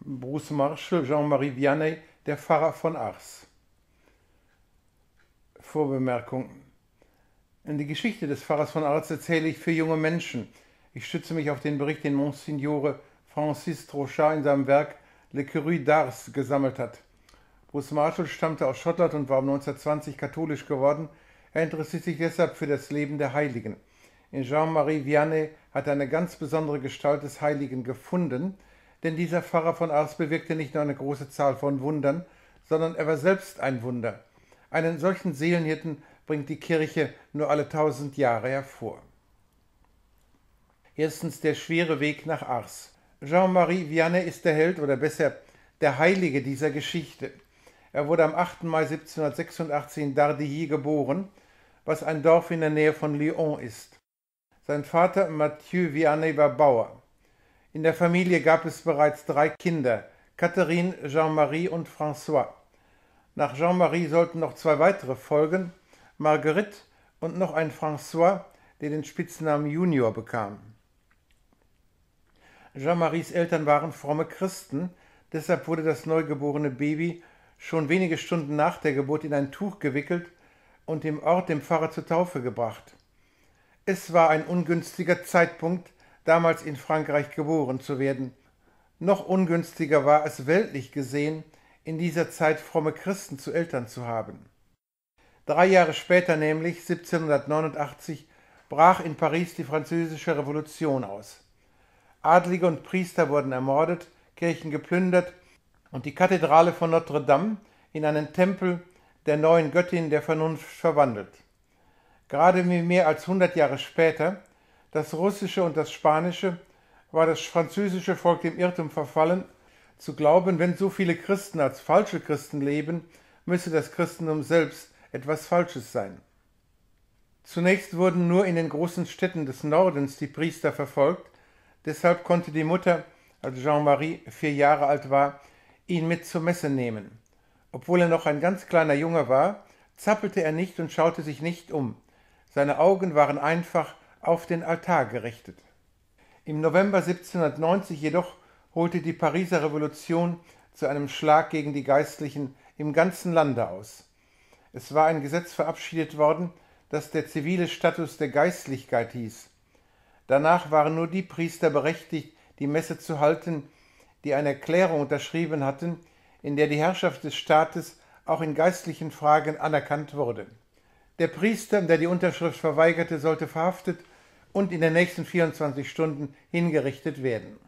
Bruce Marshall, Jean-Marie Vianney, der Pfarrer von Ars. Vorbemerkung. Die Geschichte des Pfarrers von Ars erzähle ich für junge Menschen. Ich stütze mich auf den Bericht, den Monsignore Francis Trochard in seinem Werk Le Cru d'Ars gesammelt hat. Bruce Marshall stammte aus Schottland und war um 1920 katholisch geworden. Er interessiert sich deshalb für das Leben der Heiligen. In Jean-Marie Vianney hat er eine ganz besondere Gestalt des Heiligen gefunden, denn dieser Pfarrer von Ars bewirkte nicht nur eine große Zahl von Wundern, sondern er war selbst ein Wunder. Einen solchen Seelenhirten bringt die Kirche nur alle 1000 Jahre hervor. Erstens der schwere Weg nach Ars. Jean-Marie Vianney ist der Held oder besser der Heilige dieser Geschichte. Er wurde am 8. Mai 1786 in Dardilly geboren, was ein Dorf in der Nähe von Lyon ist. Sein Vater Mathieu Vianney war Bauer. In der Familie gab es bereits 3 Kinder, Catherine, Jean-Marie und François. Nach Jean-Marie sollten noch 2 weitere folgen, Marguerite und noch ein François, der den Spitznamen Junior bekam. Jean-Maries Eltern waren fromme Christen, deshalb wurde das neugeborene Baby schon wenige Stunden nach der Geburt in ein Tuch gewickelt und dem Pfarrer zur Taufe gebracht. Es war ein ungünstiger Zeitpunkt, damals in Frankreich geboren zu werden. Noch ungünstiger war es weltlich gesehen, in dieser Zeit fromme Christen zu Eltern zu haben. 3 Jahre später, nämlich 1789, brach in Paris die Französische Revolution aus. Adlige und Priester wurden ermordet, Kirchen geplündert und die Kathedrale von Notre Dame in einen Tempel der neuen Göttin der Vernunft verwandelt. Gerade wie mehr als 100 Jahre später, das russische und das spanische, war das französische Volk dem Irrtum verfallen, zu glauben, wenn so viele Christen als falsche Christen leben, müsse das Christentum selbst etwas Falsches sein. Zunächst wurden nur in den großen Städten des Nordens die Priester verfolgt, deshalb konnte die Mutter, als Jean-Marie 4 Jahre alt war, ihn mit zur Messe nehmen. Obwohl er noch ein ganz kleiner Junge war, zappelte er nicht und schaute sich nicht um. Seine Augen waren einfach auf den Altar gerichtet. Im November 1790 jedoch holte die Pariser Revolution zu einem Schlag gegen die Geistlichen im ganzen Lande aus. Es war ein Gesetz verabschiedet worden, das der zivile Status der Geistlichkeit hieß. Danach waren nur die Priester berechtigt, die Messe zu halten, die eine Erklärung unterschrieben hatten, in der die Herrschaft des Staates auch in geistlichen Fragen anerkannt wurde. Der Priester, der die Unterschrift verweigerte, sollte verhaftet und in den nächsten 24 Stunden hingerichtet werden.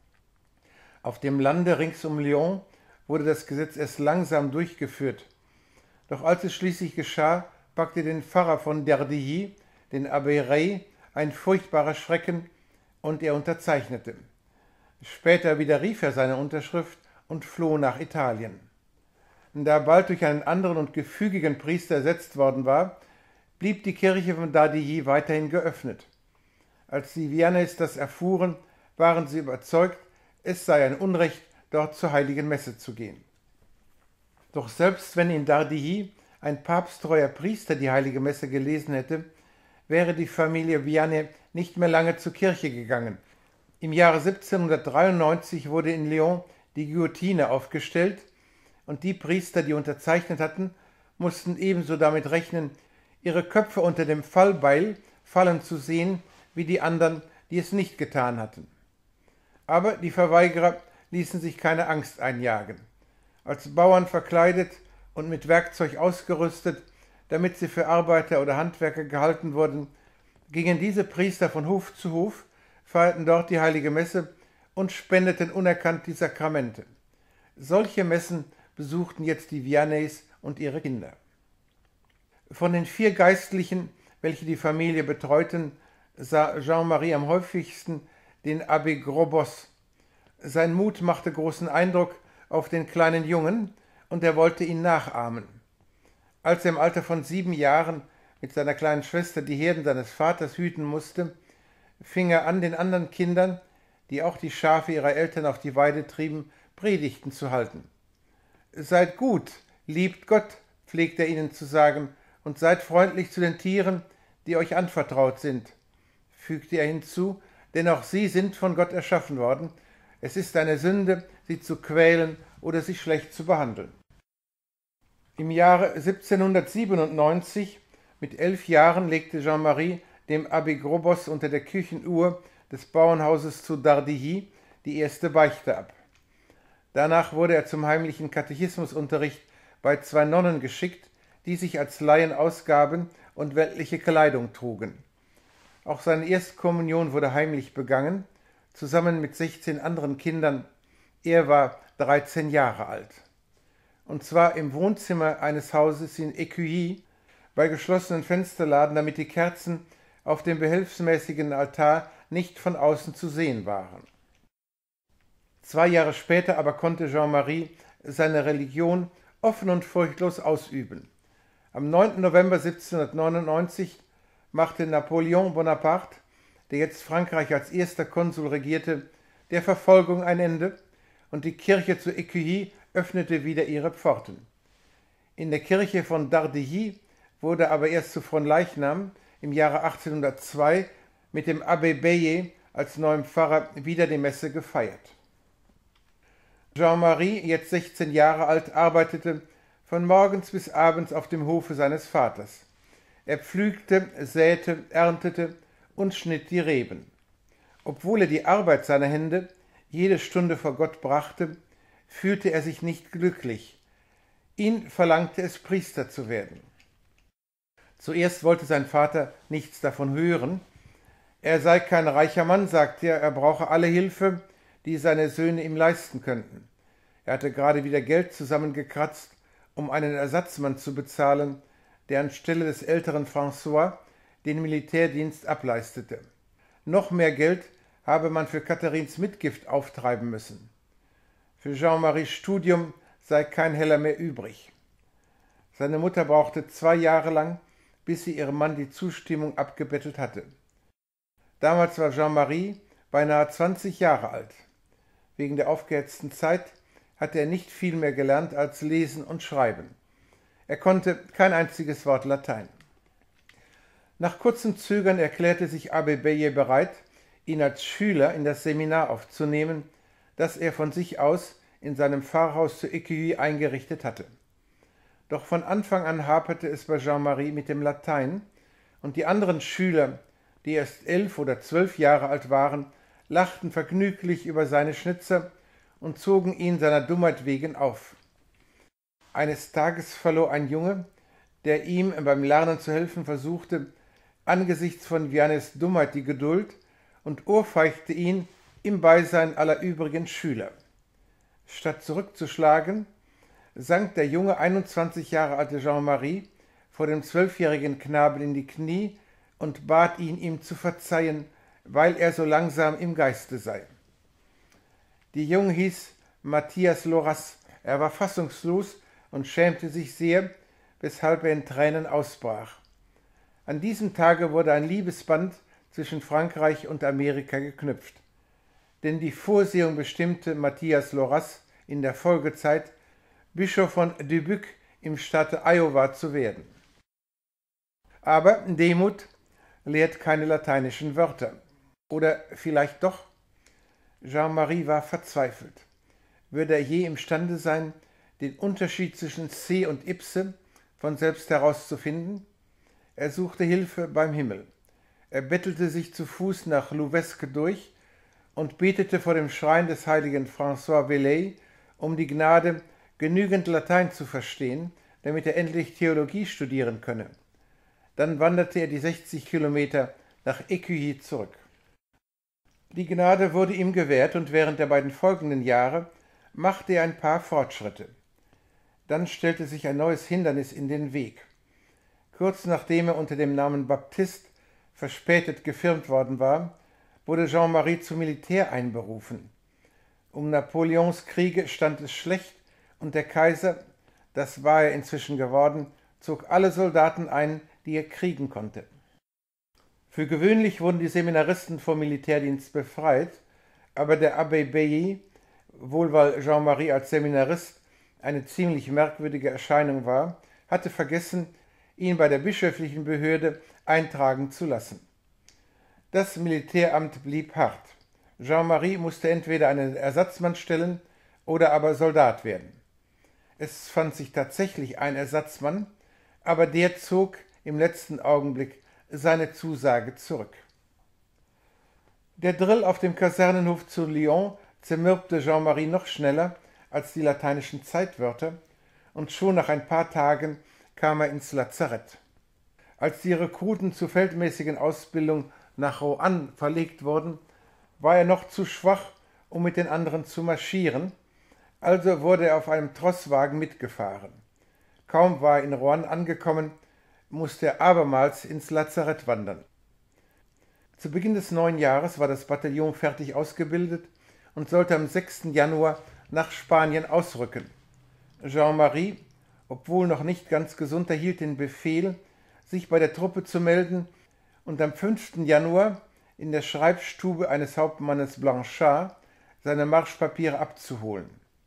Auf dem Lande rings um Lyon wurde das Gesetz erst langsam durchgeführt. Doch als es schließlich geschah, packte den Pfarrer von Dardilly, den Abbé Rey, ein furchtbarer Schrecken und er unterzeichnete. Später widerrief er seine Unterschrift und floh nach Italien. Da bald durch einen anderen und gefügigen Priester ersetzt worden war, blieb die Kirche von Dardilly weiterhin geöffnet. Als die Vianneys das erfuhren, waren sie überzeugt, es sei ein Unrecht, dort zur heiligen Messe zu gehen. Doch selbst wenn in Dardilly ein papsttreuer Priester die heilige Messe gelesen hätte, wäre die Familie Vianney nicht mehr lange zur Kirche gegangen. Im Jahre 1793 wurde in Lyon die Guillotine aufgestellt und die Priester, die unterzeichnet hatten, mussten ebenso damit rechnen, ihre Köpfe unter dem Fallbeil fallen zu sehen, wie die anderen, die es nicht getan hatten. Aber die Verweigerer ließen sich keine Angst einjagen. Als Bauern verkleidet und mit Werkzeug ausgerüstet, damit sie für Arbeiter oder Handwerker gehalten wurden, gingen diese Priester von Hof zu Hof, feierten dort die heilige Messe und spendeten unerkannt die Sakramente. Solche Messen besuchten jetzt die Vianneys und ihre Kinder. Von den 4 Geistlichen, welche die Familie betreuten, sah Jean-Marie am häufigsten den Abbé Grosboss. Sein Mut machte großen Eindruck auf den kleinen Jungen und er wollte ihn nachahmen. Als er im Alter von 7 Jahren mit seiner kleinen Schwester die Herden seines Vaters hüten musste, fing er an, den anderen Kindern, die auch die Schafe ihrer Eltern auf die Weide trieben, Predigten zu halten. Seid gut, liebt Gott, pflegt er ihnen zu sagen, und seid freundlich zu den Tieren, die euch anvertraut sind, fügte er hinzu, denn auch sie sind von Gott erschaffen worden. Es ist eine Sünde, sie zu quälen oder sie schlecht zu behandeln. Im Jahre 1797, mit 11 Jahren, legte Jean-Marie dem Abbé Grobos unter der Kirchenuhr des Bauernhauses zu Dardilly die erste Beichte ab. Danach wurde er zum heimlichen Katechismusunterricht bei 2 Nonnen geschickt, die sich als Laien ausgaben und weltliche Kleidung trugen. Auch seine Erstkommunion wurde heimlich begangen, zusammen mit 16 anderen Kindern. Er war 13 Jahre alt. Und zwar im Wohnzimmer eines Hauses in Écueilly, bei geschlossenen Fensterladen, damit die Kerzen auf dem behelfsmäßigen Altar nicht von außen zu sehen waren. 2 Jahre später aber konnte Jean-Marie seine Religion offen und furchtlos ausüben. Am 9. November 1799 machte Napoleon Bonaparte, der jetzt Frankreich als erster Konsul regierte, der Verfolgung ein Ende und die Kirche zu Écueilly öffnete wieder ihre Pforten. In der Kirche von Dardilly wurde aber erst zu Fronleichnam im Jahre 1802 mit dem Abbé Bayet als neuem Pfarrer wieder die Messe gefeiert. Jean-Marie, jetzt 16 Jahre alt, arbeitete von morgens bis abends auf dem Hofe seines Vaters. Er pflügte, säte, erntete und schnitt die Reben. Obwohl er die Arbeit seiner Hände jede Stunde vor Gott brachte, fühlte er sich nicht glücklich. Ihn verlangte es, Priester zu werden. Zuerst wollte sein Vater nichts davon hören. Er sei kein reicher Mann, sagte er brauche alle Hilfe, die seine Söhne ihm leisten könnten. Er hatte gerade wieder Geld zusammengekratzt, um einen Ersatzmann zu bezahlen, der anstelle des älteren François den Militärdienst ableistete. Noch mehr Geld habe man für Katharines Mitgift auftreiben müssen. Für Jean-Maries Studium sei kein Heller mehr übrig. Seine Mutter brauchte 2 Jahre lang, bis sie ihrem Mann die Zustimmung abgebettelt hatte. Damals war Jean-Marie beinahe 20 Jahre alt. Wegen der aufgehetzten Zeit hatte er nicht viel mehr gelernt als lesen und schreiben. Er konnte kein einziges Wort Latein. Nach kurzem Zögern erklärte sich Abbé Bayet bereit, ihn als Schüler in das Seminar aufzunehmen, das er von sich aus in seinem Pfarrhaus zu Écueilly eingerichtet hatte. Doch von Anfang an haperte es bei Jean-Marie mit dem Latein, und die anderen Schüler, die erst 11 oder 12 Jahre alt waren, lachten vergnüglich über seine Schnitzer und zogen ihn seiner Dummheit wegen auf. Eines Tages verlor ein Junge, der ihm beim Lernen zu helfen versuchte, angesichts von Vianney's Dummheit die Geduld und ohrfeigte ihn im Beisein aller übrigen Schüler. Statt zurückzuschlagen, sank der junge 21 Jahre alte Jean-Marie vor dem 12-jährigen Knaben in die Knie und bat ihn, ihm zu verzeihen, weil er so langsam im Geiste sei. Die Junge hieß Matthias Loras. Er war fassungslos und schämte sich sehr, weshalb er in Tränen ausbrach. An diesem Tage wurde ein Liebesband zwischen Frankreich und Amerika geknüpft. Denn die Vorsehung bestimmte Matthias Loras in der Folgezeit, Bischof von Dubuque im Staate Iowa zu werden. Aber Demut lehrt keine lateinischen Wörter. Oder vielleicht doch? Jean-Marie war verzweifelt. Würde er je imstande sein, den Unterschied zwischen C und Ipse von selbst herauszufinden? Er suchte Hilfe beim Himmel. Er bettelte sich zu Fuß nach Louvesque durch und betete vor dem Schrein des heiligen François Velay um die Gnade, genügend Latein zu verstehen, damit er endlich Theologie studieren könne. Dann wanderte er die 60 Kilometer nach Écueilly zurück. Die Gnade wurde ihm gewährt und während der beiden folgenden Jahre machte er ein paar Fortschritte. Dann stellte sich ein neues Hindernis in den Weg. Kurz nachdem er unter dem Namen Baptist verspätet gefirmt worden war, wurde Jean-Marie zum Militär einberufen. Um Napoleons Kriege stand es schlecht und der Kaiser, das war er inzwischen geworden, zog alle Soldaten ein, die er kriegen konnte. Für gewöhnlich wurden die Seminaristen vom Militärdienst befreit, aber der Abbé Bayet, wohl weil Jean-Marie als Seminarist eine ziemlich merkwürdige Erscheinung war, hatte vergessen, ihn bei der bischöflichen Behörde eintragen zu lassen. Das Militäramt blieb hart. Jean-Marie musste entweder einen Ersatzmann stellen oder aber Soldat werden. Es fand sich tatsächlich ein Ersatzmann, aber der zog im letzten Augenblick seine Zusage zurück. Der Drill auf dem Kasernenhof zu Lyon zermürbte Jean-Marie noch schneller als die lateinischen Zeitwörter und schon nach ein paar Tagen kam er ins Lazarett. Als die Rekruten zur feldmäßigen Ausbildung nach Roanne verlegt wurden, war er noch zu schwach, um mit den anderen zu marschieren, also wurde er auf einem Trosswagen mitgefahren. Kaum war er in Roanne angekommen, musste er abermals ins Lazarett wandern. Zu Beginn des neuen Jahres war das Bataillon fertig ausgebildet und sollte am 6. Januar nach Spanien ausrücken. Jean-Marie, obwohl noch nicht ganz gesund, erhielt den Befehl, sich bei der Truppe zu melden und am 5. Januar in der Schreibstube eines Hauptmannes Blanchard seine Marschpapiere abzuholen.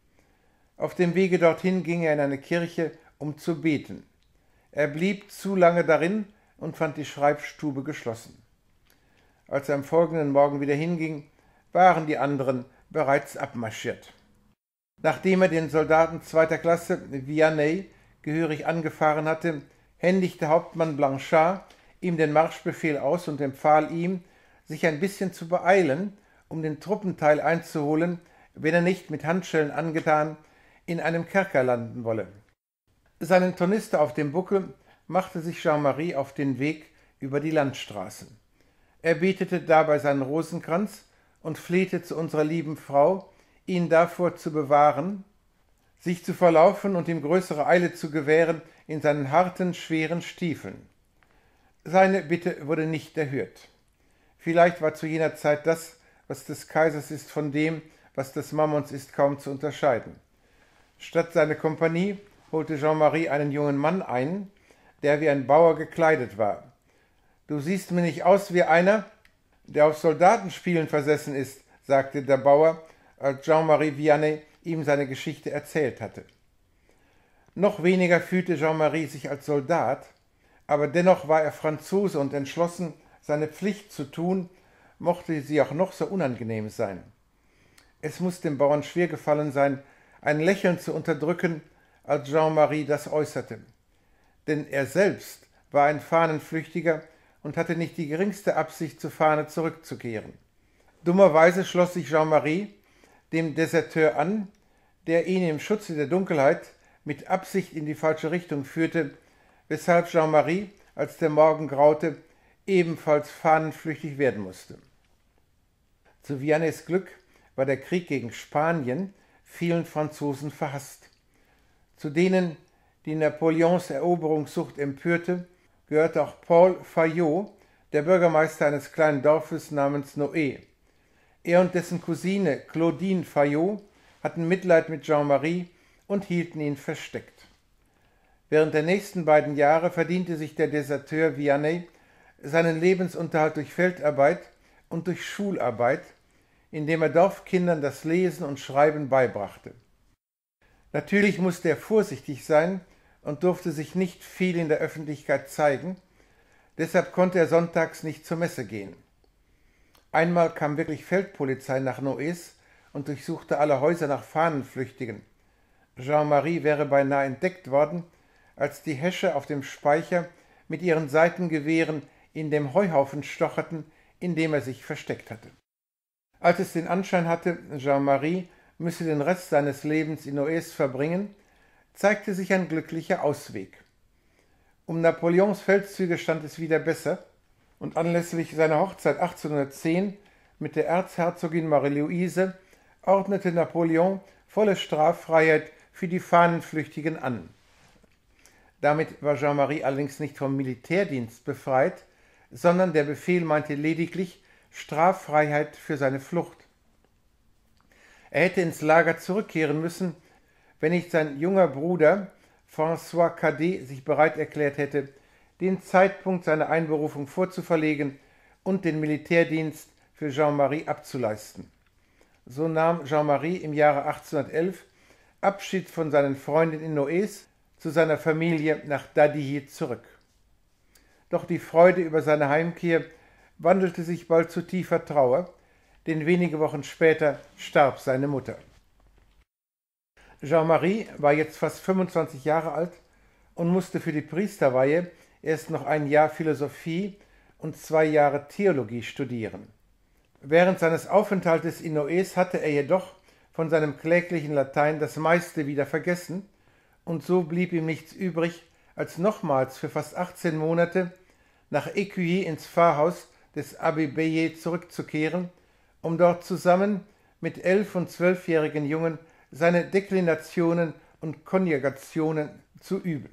Auf dem Wege dorthin ging er in eine Kirche, um zu beten. Er blieb zu lange darin und fand die Schreibstube geschlossen. Als er am folgenden Morgen wieder hinging, waren die anderen bereits abmarschiert. Nachdem er den Soldaten 2. Klasse Vianney gehörig angefahren hatte, händigte Hauptmann Blanchard ihm den Marschbefehl aus und empfahl ihm, sich ein bisschen zu beeilen, um den Truppenteil einzuholen, wenn er nicht mit Handschellen angetan in einem Kerker landen wolle. Seinen Tornister auf dem Buckel machte sich Jean-Marie auf den Weg über die Landstraßen. Er betete dabei seinen Rosenkranz und flehte zu unserer lieben Frau, ihn davor zu bewahren, sich zu verlaufen und ihm größere Eile zu gewähren in seinen harten, schweren Stiefeln. Seine Bitte wurde nicht erhört. Vielleicht war zu jener Zeit das, was des Kaisers ist, von dem, was des Mammons ist, kaum zu unterscheiden. Statt seiner Kompanie holte Jean-Marie einen jungen Mann ein, der wie ein Bauer gekleidet war. »Du siehst mir nicht aus wie einer, der auf Soldatenspielen versessen ist«, sagte der Bauer, als Jean-Marie Vianney ihm seine Geschichte erzählt hatte. Noch weniger fühlte Jean-Marie sich als Soldat, aber dennoch war er Franzose und entschlossen, seine Pflicht zu tun, mochte sie auch noch so unangenehm sein. Es muss dem Bauern schwer gefallen sein, ein Lächeln zu unterdrücken, als Jean-Marie das äußerte. Denn er selbst war ein Fahnenflüchtiger und hatte nicht die geringste Absicht, zur Fahne zurückzukehren. Dummerweise schloss sich Jean-Marie dem Deserteur an, der ihn im Schutze der Dunkelheit mit Absicht in die falsche Richtung führte, weshalb Jean-Marie, als der Morgen graute, ebenfalls fahnenflüchtig werden musste. Zu Vianneys Glück war der Krieg gegen Spanien vielen Franzosen verhasst. Zu denen, die Napoleons Eroberungssucht empörte, gehörte auch Paul Fayolle, der Bürgermeister eines kleinen Dorfes namens Noé. Er und dessen Cousine Claudine Fayolle hatten Mitleid mit Jean-Marie und hielten ihn versteckt. Während der nächsten beiden Jahre verdiente sich der Deserteur Vianney seinen Lebensunterhalt durch Feldarbeit und durch Schularbeit, indem er Dorfkindern das Lesen und Schreiben beibrachte. Natürlich musste er vorsichtig sein und durfte sich nicht viel in der Öffentlichkeit zeigen, deshalb konnte er sonntags nicht zur Messe gehen. Einmal kam wirklich Feldpolizei nach Noes und durchsuchte alle Häuser nach Fahnenflüchtigen. Jean-Marie wäre beinahe entdeckt worden, als die Häscher auf dem Speicher mit ihren Seitengewehren in dem Heuhaufen stocherten, in dem er sich versteckt hatte. Als es den Anschein hatte, Jean-Marie müsse den Rest seines Lebens in Noes verbringen, zeigte sich ein glücklicher Ausweg. Um Napoleons Feldzüge stand es wieder besser, und anlässlich seiner Hochzeit 1810 mit der Erzherzogin Marie-Louise ordnete Napoleon volle Straffreiheit für die Fahnenflüchtigen an. Damit war Jean-Marie allerdings nicht vom Militärdienst befreit, sondern der Befehl meinte lediglich Straffreiheit für seine Flucht. Er hätte ins Lager zurückkehren müssen, wenn nicht sein junger Bruder François Cadet sich bereit erklärt hätte, den Zeitpunkt seiner Einberufung vorzuverlegen und den Militärdienst für Jean-Marie abzuleisten. So nahm Jean-Marie im Jahre 1811 Abschied von seinen Freunden in Noes zu seiner Familie nach Dadilly zurück. Doch die Freude über seine Heimkehr wandelte sich bald zu tiefer Trauer, denn wenige Wochen später starb seine Mutter. Jean-Marie war jetzt fast 25 Jahre alt und musste für die Priesterweihe erst noch ein Jahr Philosophie und 2 Jahre Theologie studieren. Während seines Aufenthaltes in Neues hatte er jedoch von seinem kläglichen Latein das meiste wieder vergessen, und so blieb ihm nichts übrig, als nochmals für fast 18 Monate nach Écuyer ins Pfarrhaus des Abbé Bélier zurückzukehren, um dort zusammen mit 11- und 12-jährigen Jungen seine Deklinationen und Konjugationen zu üben.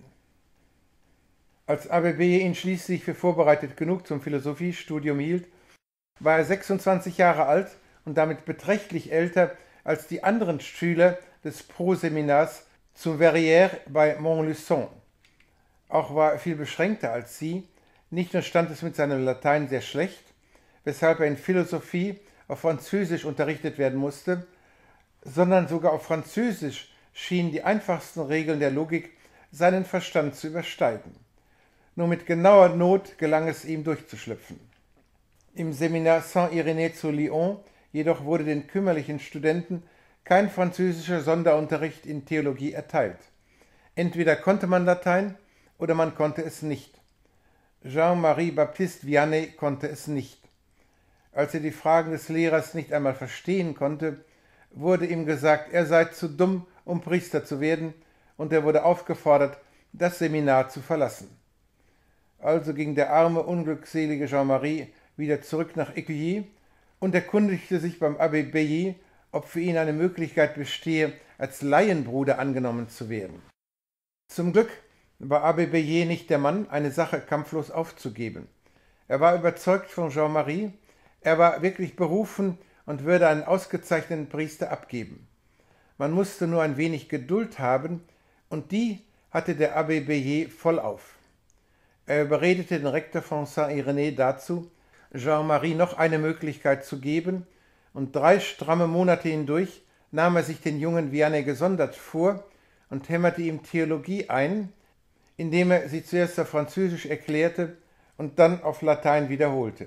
Als Abbé Bélier ihn schließlich für vorbereitet genug zum Philosophiestudium hielt, war er 26 Jahre alt und damit beträchtlich älter als die anderen Schüler des Proseminars zu Verrières bei Montluçon. Auch war er viel beschränkter als sie. Nicht nur stand es mit seinem Latein sehr schlecht, weshalb er in Philosophie auf Französisch unterrichtet werden musste, sondern sogar auf Französisch schienen die einfachsten Regeln der Logik seinen Verstand zu übersteigen. Nur mit genauer Not gelang es ihm durchzuschlüpfen. Im Seminar Saint-Irénée zu Lyon jedoch wurde den kümmerlichen Studenten kein französischer Sonderunterricht in Theologie erteilt. Entweder konnte man Latein oder man konnte es nicht. Jean-Marie Baptiste Vianney konnte es nicht. Als er die Fragen des Lehrers nicht einmal verstehen konnte, wurde ihm gesagt, er sei zu dumm, um Priester zu werden, und er wurde aufgefordert, das Seminar zu verlassen. Also ging der arme, unglückselige Jean-Marie wieder zurück nach Écuyer und erkundigte sich beim Abbé Bélier, ob für ihn eine Möglichkeit bestehe, als Laienbruder angenommen zu werden. Zum Glück war Abbé Bélier nicht der Mann, eine Sache kampflos aufzugeben. Er war überzeugt von Jean-Marie, er war wirklich berufen und würde einen ausgezeichneten Priester abgeben. Man musste nur ein wenig Geduld haben, und die hatte der Abbé Bélier vollauf. Er überredete den Rektor von Saint-Irénée dazu, Jean-Marie noch eine Möglichkeit zu geben, und 3 stramme Monate hindurch nahm er sich den jungen Vianney gesondert vor und hämmerte ihm Theologie ein, indem er sie zuerst auf Französisch erklärte und dann auf Latein wiederholte.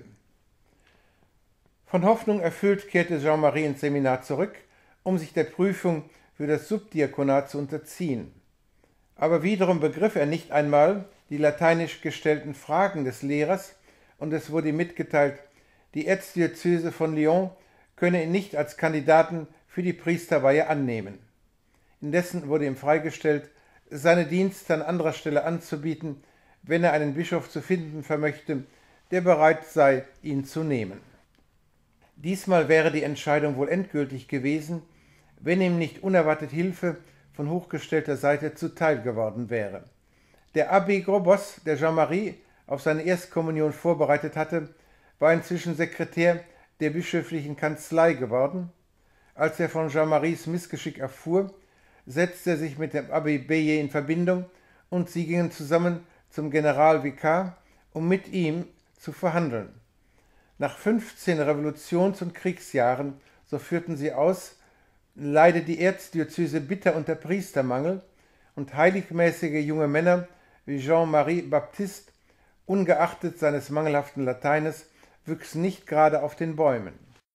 Von Hoffnung erfüllt kehrte Jean-Marie ins Seminar zurück, um sich der Prüfung für das Subdiakonat zu unterziehen. Aber wiederum begriff er nicht einmal die lateinisch gestellten Fragen des Lehrers, und es wurde ihm mitgeteilt, die Erzdiözese von Lyon könne ihn nicht als Kandidaten für die Priesterweihe annehmen. Indessen wurde ihm freigestellt, seine Dienste an anderer Stelle anzubieten, wenn er einen Bischof zu finden vermöchte, der bereit sei, ihn zu nehmen. Diesmal wäre die Entscheidung wohl endgültig gewesen, wenn ihm nicht unerwartet Hilfe von hochgestellter Seite zuteil geworden wäre. Der Abbé Grobos, der Jean-Marie auf seine Erstkommunion vorbereitet hatte, war inzwischen Sekretär der bischöflichen Kanzlei geworden. Als er von Jean-Maries Missgeschick erfuhr, setzte er sich mit dem Abbé Bélier in Verbindung und sie gingen zusammen zum Generalvikar, um mit ihm zu verhandeln. Nach 15 Revolutions- und Kriegsjahren, so führten sie aus, leidet die Erzdiözese bitter unter Priestermangel, und heiligmäßige junge Männer wie Jean-Marie Baptiste, ungeachtet seines mangelhaften Lateines, wüchsen nicht gerade auf den Bäumen.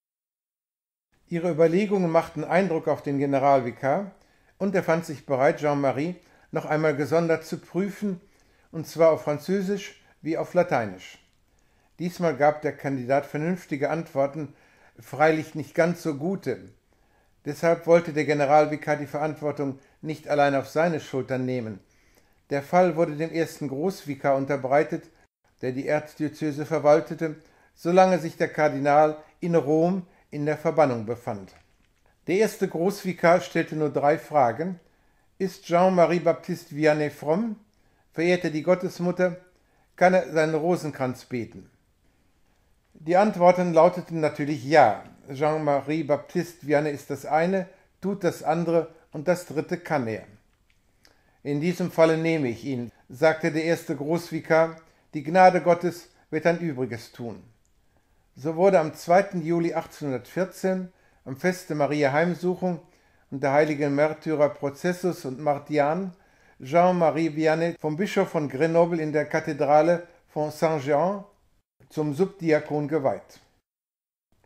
Ihre Überlegungen machten Eindruck auf den Generalvikar, und er fand sich bereit, Jean-Marie noch einmal gesondert zu prüfen, und zwar auf Französisch wie auf Lateinisch. Diesmal gab der Kandidat vernünftige Antworten, freilich nicht ganz so gute. Deshalb wollte der Generalvikar die Verantwortung nicht allein auf seine Schultern nehmen. Der Fall wurde dem ersten Großvikar unterbreitet, der die Erzdiözese verwaltete, solange sich der Kardinal in Rom in der Verbannung befand. Der erste Großvikar stellte nur 3 Fragen. Ist Jean-Marie Baptiste Vianney fromm? Verehrt er die Gottesmutter? Kann er seinen Rosenkranz beten? Die Antworten lauteten natürlich ja. Jean-Marie Baptiste Vianney ist das eine, tut das andere und das dritte kann er. In diesem Falle nehme ich ihn, sagte der erste Großvikar, die Gnade Gottes wird ein Übriges tun. So wurde am 2. Juli 1814, am Feste Maria Heimsuchung und der heiligen Märtyrer Processus und Martian, Jean-Marie Vianney vom Bischof von Grenoble in der Kathedrale von Saint-Jean zum Subdiakon geweiht.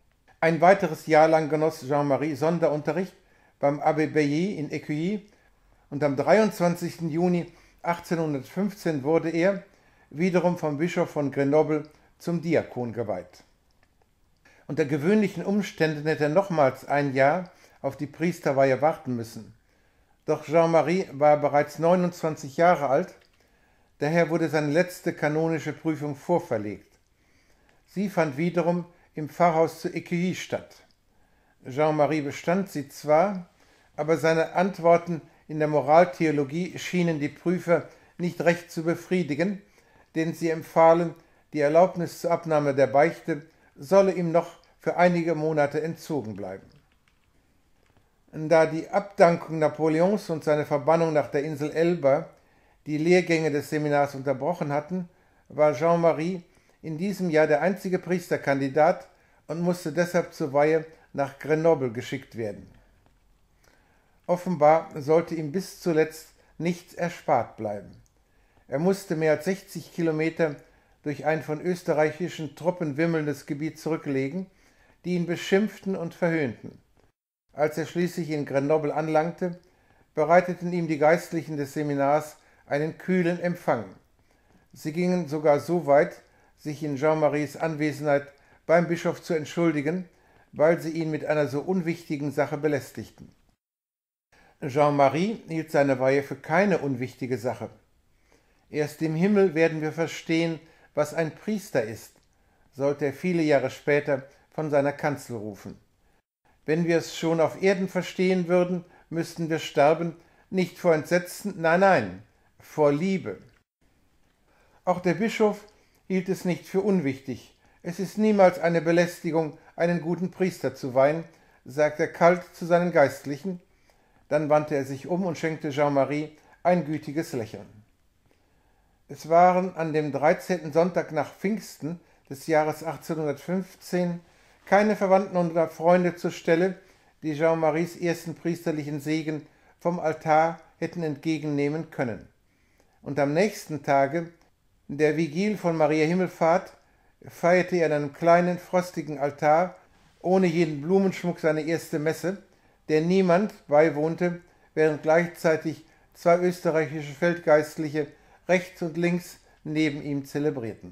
Ein weiteres Jahr lang genoss Jean-Marie Sonderunterricht beim Abbé Bailly in Écueilly und am 23. Juni 1815 wurde er, wiederum vom Bischof von Grenoble, zum Diakon geweiht. Unter gewöhnlichen Umständen hätte er nochmals ein Jahr auf die Priesterweihe warten müssen. Doch Jean-Marie war bereits 29 Jahre alt, daher wurde seine letzte kanonische Prüfung vorverlegt. Sie fand wiederum im Pfarrhaus zu Écueilly statt. Jean-Marie bestand sie zwar, aber seine Antworten in der Moraltheologie schienen die Prüfer nicht recht zu befriedigen, denn sie empfahlen, die Erlaubnis zur Abnahme der Beichte solle ihm noch für einige Monate entzogen bleiben. Da die Abdankung Napoleons und seine Verbannung nach der Insel Elba die Lehrgänge des Seminars unterbrochen hatten, war Jean-Marie in diesem Jahr der einzige Priesterkandidat und musste deshalb zur Weihe nach Grenoble geschickt werden. Offenbar sollte ihm bis zuletzt nichts erspart bleiben. Er musste mehr als 60 Kilometer durch ein von österreichischen Truppen wimmelndes Gebiet zurücklegen, die ihn beschimpften und verhöhnten. Als er schließlich in Grenoble anlangte, bereiteten ihm die Geistlichen des Seminars einen kühlen Empfang. Sie gingen sogar so weit, sich in Jean-Maries Anwesenheit beim Bischof zu entschuldigen, weil sie ihn mit einer so unwichtigen Sache belästigten. Jean-Marie hielt seine Weihe für keine unwichtige Sache. Erst im Himmel werden wir verstehen, was ein Priester ist, sollte er viele Jahre später von seiner Kanzel rufen. Wenn wir es schon auf Erden verstehen würden, müssten wir sterben, nicht vor Entsetzen, nein, vor Liebe. Auch der Bischof hielt es nicht für unwichtig. Es ist niemals eine Belästigung, einen guten Priester zu weihen, sagte er kalt zu seinen Geistlichen. Dann wandte er sich um und schenkte Jean-Marie ein gütiges Lächeln. Es waren an dem 13. Sonntag nach Pfingsten des Jahres 1815 keine Verwandten oder Freunde zur Stelle, die Jean-Maries ersten priesterlichen Segen vom Altar hätten entgegennehmen können. Und am nächsten Tage, der Vigil von Maria Himmelfahrt, feierte er an einem kleinen, frostigen Altar ohne jeden Blumenschmuck seine erste Messe, der niemand beiwohnte, während gleichzeitig zwei österreichische Feldgeistliche rechts und links neben ihm zelebrierten.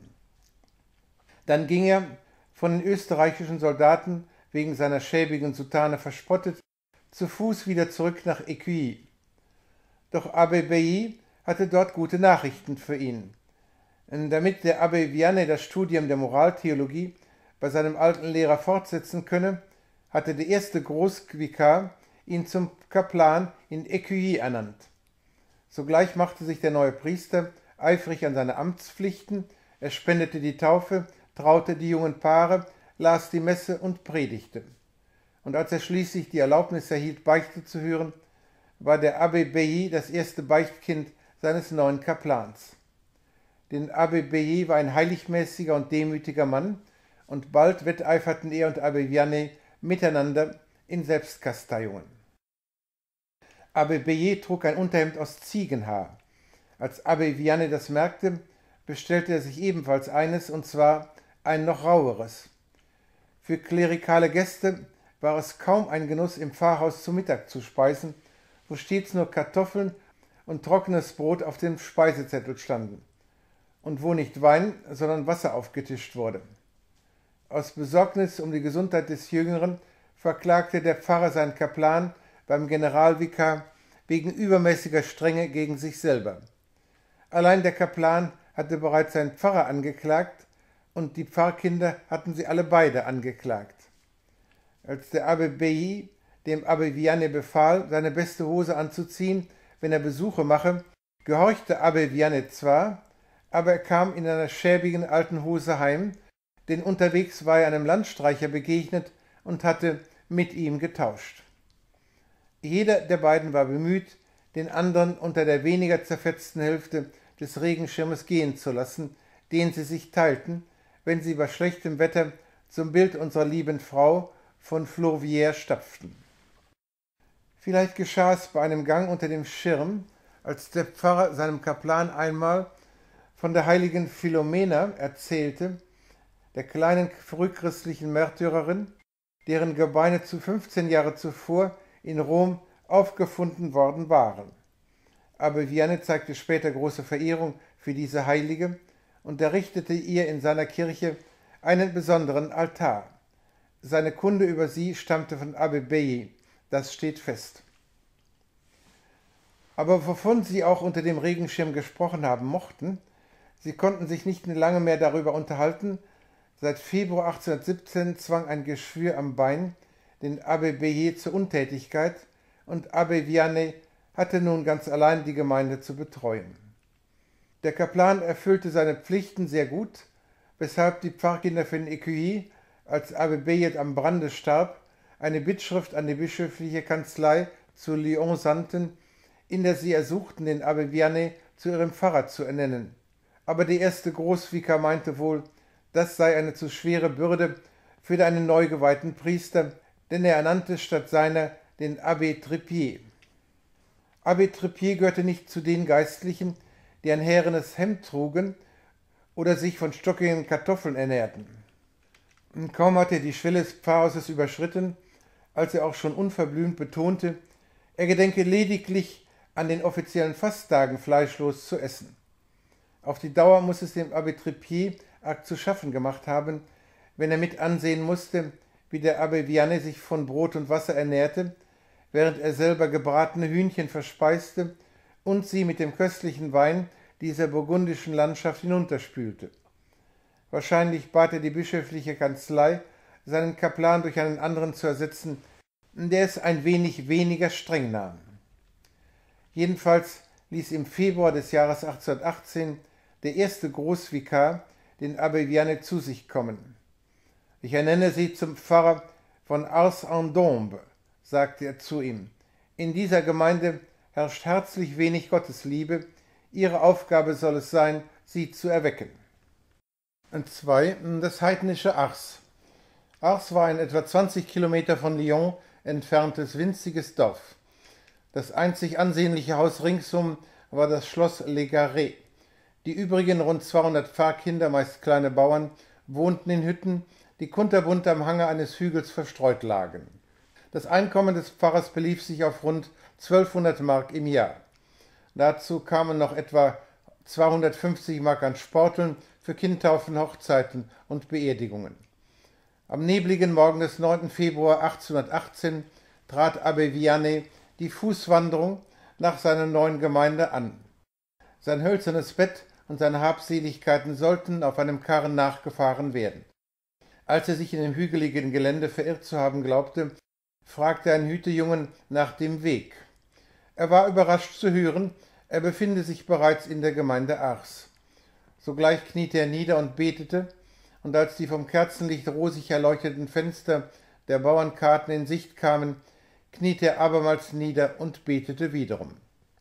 Dann ging er, von den österreichischen Soldaten wegen seiner schäbigen Soutane verspottet, zu Fuß wieder zurück nach Écueilly. Doch Abbé Bailly hatte dort gute Nachrichten für ihn. Damit der Abbé Vianney das Studium der Moraltheologie bei seinem alten Lehrer fortsetzen könne, hatte der erste Großvikar ihn zum Kaplan in Écueilly ernannt. Sogleich machte sich der neue Priester eifrig an seine Amtspflichten, er spendete die Taufe, traute die jungen Paare, las die Messe und predigte. Und als er schließlich die Erlaubnis erhielt, Beichte zu hören, war der Abbé Bailly das erste Beichtkind seines neuen Kaplans. Denn Abbé Bailly war ein heiligmäßiger und demütiger Mann, und bald wetteiferten er und Abbé Vianney miteinander in Selbstkasteiungen. Abbé Bailly trug ein Unterhemd aus Ziegenhaar. Als Abbé Vianney das merkte, bestellte er sich ebenfalls eines, und zwar ein noch raueres. Für klerikale Gäste war es kaum ein Genuss, im Pfarrhaus zu Mittag zu speisen, wo stets nur Kartoffeln und trockenes Brot auf dem Speisezettel standen und wo nicht Wein, sondern Wasser aufgetischt wurde. Aus Besorgnis um die Gesundheit des Jüngeren verklagte der Pfarrer seinen Kaplan beim Generalvikar wegen übermäßiger Strenge gegen sich selber. Allein der Kaplan hatte bereits seinen Pfarrer angeklagt und die Pfarrkinder hatten sie alle beide angeklagt. Als der Abbé Bailly dem Abbé Vianney befahl, seine beste Hose anzuziehen, wenn er Besuche mache, gehorchte Abbé Vianney zwar, aber er kam in einer schäbigen alten Hose heim, denn unterwegs war er einem Landstreicher begegnet und hatte mit ihm getauscht. Jeder der beiden war bemüht, den anderen unter der weniger zerfetzten Hälfte des Regenschirmes gehen zu lassen, den sie sich teilten, wenn sie bei schlechtem Wetter zum Bild unserer lieben Frau von Flourvière stapften. Vielleicht geschah es bei einem Gang unter dem Schirm, als der Pfarrer seinem Kaplan einmal von der heiligen Philomena erzählte, der kleinen frühchristlichen Märtyrerin, deren Gebeine zu 15 Jahre zuvor in Rom aufgefunden worden waren. Aber Vianney zeigte später große Verehrung für diese Heilige und errichtete ihr in seiner Kirche einen besonderen Altar. Seine Kunde über sie stammte von Abbe Beye, das steht fest. Aber wovon sie auch unter dem Regenschirm gesprochen haben mochten, sie konnten sich nicht lange mehr darüber unterhalten. Seit Februar 1817 zwang ein Geschwür am Bein den Abbe Beye zur Untätigkeit und Abbe Vianney hatte nun ganz allein die Gemeinde zu betreuen. Der Kaplan erfüllte seine Pflichten sehr gut, weshalb die Pfarrkinder von Écueillé, als Abbe Beye am Brande starb, eine Bittschrift an die bischöfliche Kanzlei zu Lyon sandten, in der sie ersuchten, den Abbe Vianney zu ihrem Pfarrer zu ernennen. Aber der erste Großvikar meinte wohl, das sei eine zu schwere Bürde für einen neu geweihten Priester, denn er ernannte statt seiner den Abbé Trippier. Abbé Trippier gehörte nicht zu den Geistlichen, die ein härenes Hemd trugen oder sich von stockigen Kartoffeln ernährten. Und kaum hatte er die Schwelle des Pfarrhauses überschritten, als er auch schon unverblümt betonte, er gedenke lediglich an den offiziellen Fasttagen fleischlos zu essen. Auf die Dauer muss es dem Abbé Trippier arg zu schaffen gemacht haben, wenn er mit ansehen musste, wie der Abbé Vianney sich von Brot und Wasser ernährte, während er selber gebratene Hühnchen verspeiste und sie mit dem köstlichen Wein dieser burgundischen Landschaft hinunterspülte. Wahrscheinlich bat er die bischöfliche Kanzlei, seinen Kaplan durch einen anderen zu ersetzen, der es ein wenig weniger streng nahm. Jedenfalls ließ im Februar des Jahres 1818 der erste Großvikar den Abbé Vianney zu sich kommen. Ich ernenne Sie zum Pfarrer von Ars-en-Dombe, sagte er zu ihm. In dieser Gemeinde herrscht herzlich wenig Gottesliebe. Ihre Aufgabe soll es sein, sie zu erwecken. Und 2. Das heidnische Ars. Ars war ein etwa 20 Kilometer von Lyon entferntes winziges Dorf. Das einzig ansehnliche Haus ringsum war das Schloss Les Garrets. Die übrigen rund 200 Pfarrkinder, meist kleine Bauern, wohnten in Hütten, die kunterbunt am Hange eines Hügels verstreut lagen. Das Einkommen des Pfarrers belief sich auf rund 1200 Mark im Jahr. Dazu kamen noch etwa 250 Mark an Sporteln für Kindtaufen, Hochzeiten und Beerdigungen. Am nebligen Morgen des 9. Februar 1818 trat Abbé Vianney die Fußwanderung nach seiner neuen Gemeinde an. Sein hölzernes Bett und seine Habseligkeiten sollten auf einem Karren nachgefahren werden. Als er sich in dem hügeligen Gelände verirrt zu haben glaubte, fragte ein Hütejungen nach dem Weg. Er war überrascht zu hören, er befinde sich bereits in der Gemeinde Ars. Sogleich kniete er nieder und betete, und als die vom Kerzenlicht rosig erleuchteten Fenster der Bauernkarten in Sicht kamen, kniete er abermals nieder und betete wiederum.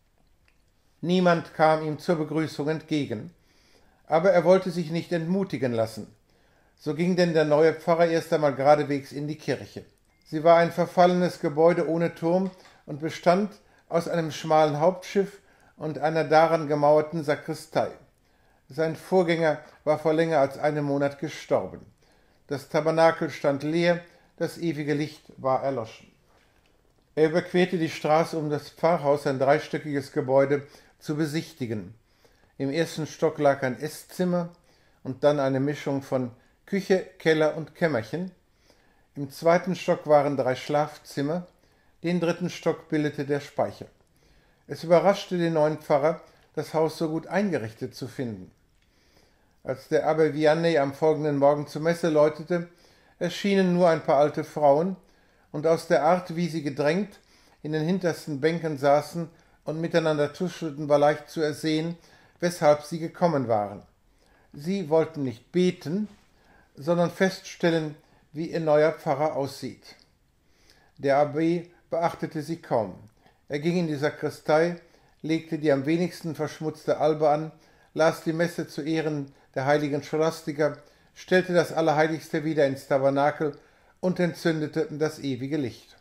Niemand kam ihm zur Begrüßung entgegen, aber er wollte sich nicht entmutigen lassen. So ging denn der neue Pfarrer erst einmal geradewegs in die Kirche. Sie war ein verfallenes Gebäude ohne Turm und bestand aus einem schmalen Hauptschiff und einer daran gemauerten Sakristei. Sein Vorgänger war vor länger als einem Monat gestorben. Das Tabernakel stand leer, das ewige Licht war erloschen. Er überquerte die Straße, um das Pfarrhaus, ein dreistöckiges Gebäude, zu besichtigen. Im ersten Stock lag ein Esszimmer und dann eine Mischung von Küche, Keller und Kämmerchen. Im zweiten Stock waren 3 Schlafzimmer, den dritten Stock bildete der Speicher. Es überraschte den neuen Pfarrer, das Haus so gut eingerichtet zu finden. Als der Abbé Vianney am folgenden Morgen zur Messe läutete, erschienen nur ein paar alte Frauen, und aus der Art, wie sie gedrängt in den hintersten Bänken saßen und miteinander tuschelten, war leicht zu ersehen, weshalb sie gekommen waren. Sie wollten nicht beten, sondern feststellen, wie ihr neuer Pfarrer aussieht. Der Abbé beachtete sie kaum. Er ging in die Sakristei, legte die am wenigsten verschmutzte Albe an, las die Messe zu Ehren der heiligen Scholastica, stellte das Allerheiligste wieder ins Tabernakel und entzündete das ewige Licht.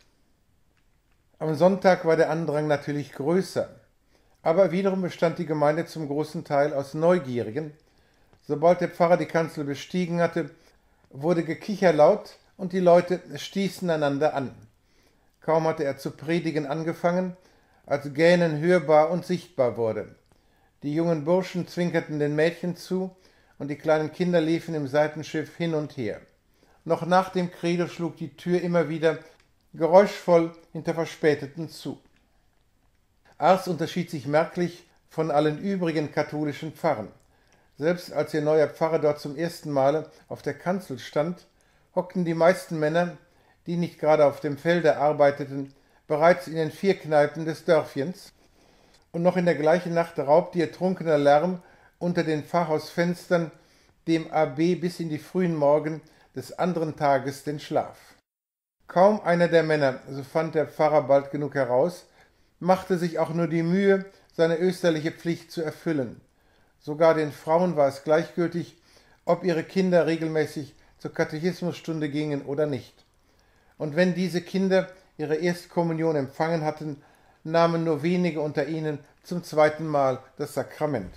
Am Sonntag war der Andrang natürlich größer, aber wiederum bestand die Gemeinde zum großen Teil aus Neugierigen. Sobald der Pfarrer die Kanzel bestiegen hatte, wurde Gekicher laut und die Leute stießen einander an. Kaum hatte er zu predigen angefangen, als Gähnen hörbar und sichtbar wurde. Die jungen Burschen zwinkerten den Mädchen zu, und die kleinen Kinder liefen im Seitenschiff hin und her. Noch nach dem Credo schlug die Tür immer wieder geräuschvoll hinter Verspäteten zu. Ars unterschied sich merklich von allen übrigen katholischen Pfarren. Selbst als ihr neuer Pfarrer dort zum ersten Male auf der Kanzel stand, hockten die meisten Männer, die nicht gerade auf dem Felde arbeiteten, bereits in den 4 Kneipen des Dörfchens, und noch in der gleichen Nacht raubte ihr trunkener Lärm unter den Pfarrhausfenstern dem Abbé bis in die frühen Morgen des anderen Tages den Schlaf. Kaum einer der Männer, so fand der Pfarrer bald genug heraus, machte sich auch nur die Mühe, seine österliche Pflicht zu erfüllen. Sogar den Frauen war es gleichgültig, ob ihre Kinder regelmäßig zur Katechismusstunde gingen oder nicht. Und wenn diese Kinder ihre Erstkommunion empfangen hatten, nahmen nur wenige unter ihnen zum 2. Mal das Sakrament.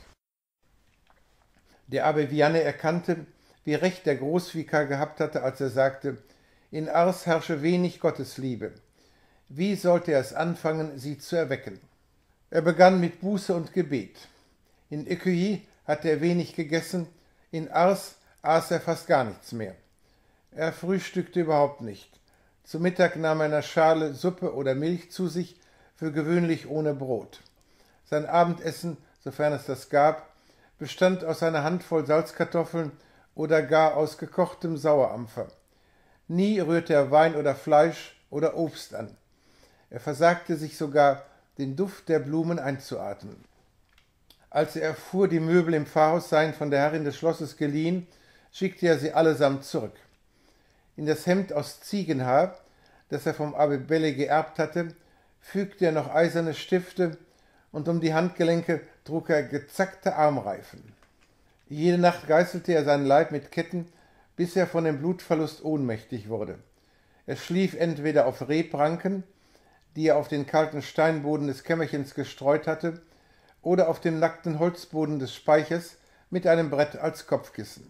Der Abbé Vianney erkannte, wie recht der Großvikar gehabt hatte, als er sagte, in Ars herrsche wenig Gottesliebe. Wie sollte er es anfangen, sie zu erwecken? Er begann mit Buße und Gebet. In Écueilly hatte er wenig gegessen, in Ars aß er fast gar nichts mehr. Er frühstückte überhaupt nicht. Zu Mittag nahm er eine Schale Suppe oder Milch zu sich, für gewöhnlich ohne Brot. Sein Abendessen, sofern es das gab, bestand aus einer Handvoll Salzkartoffeln oder gar aus gekochtem Sauerampfer. Nie rührte er Wein oder Fleisch oder Obst an. Er versagte sich sogar, den Duft der Blumen einzuatmen. Als er erfuhr, die Möbel im Pfarrhaus seien von der Herrin des Schlosses geliehen, schickte er sie allesamt zurück. In das Hemd aus Ziegenhaar, das er vom Abbé Belle geerbt hatte, fügte er noch eiserne Stifte, und um die Handgelenke trug er gezackte Armreifen. Jede Nacht geißelte er seinen Leib mit Ketten, bis er von dem Blutverlust ohnmächtig wurde. Er schlief entweder auf Rehpranken, die er auf den kalten Steinboden des Kämmerchens gestreut hatte, oder auf dem nackten Holzboden des Speichers mit einem Brett als Kopfkissen.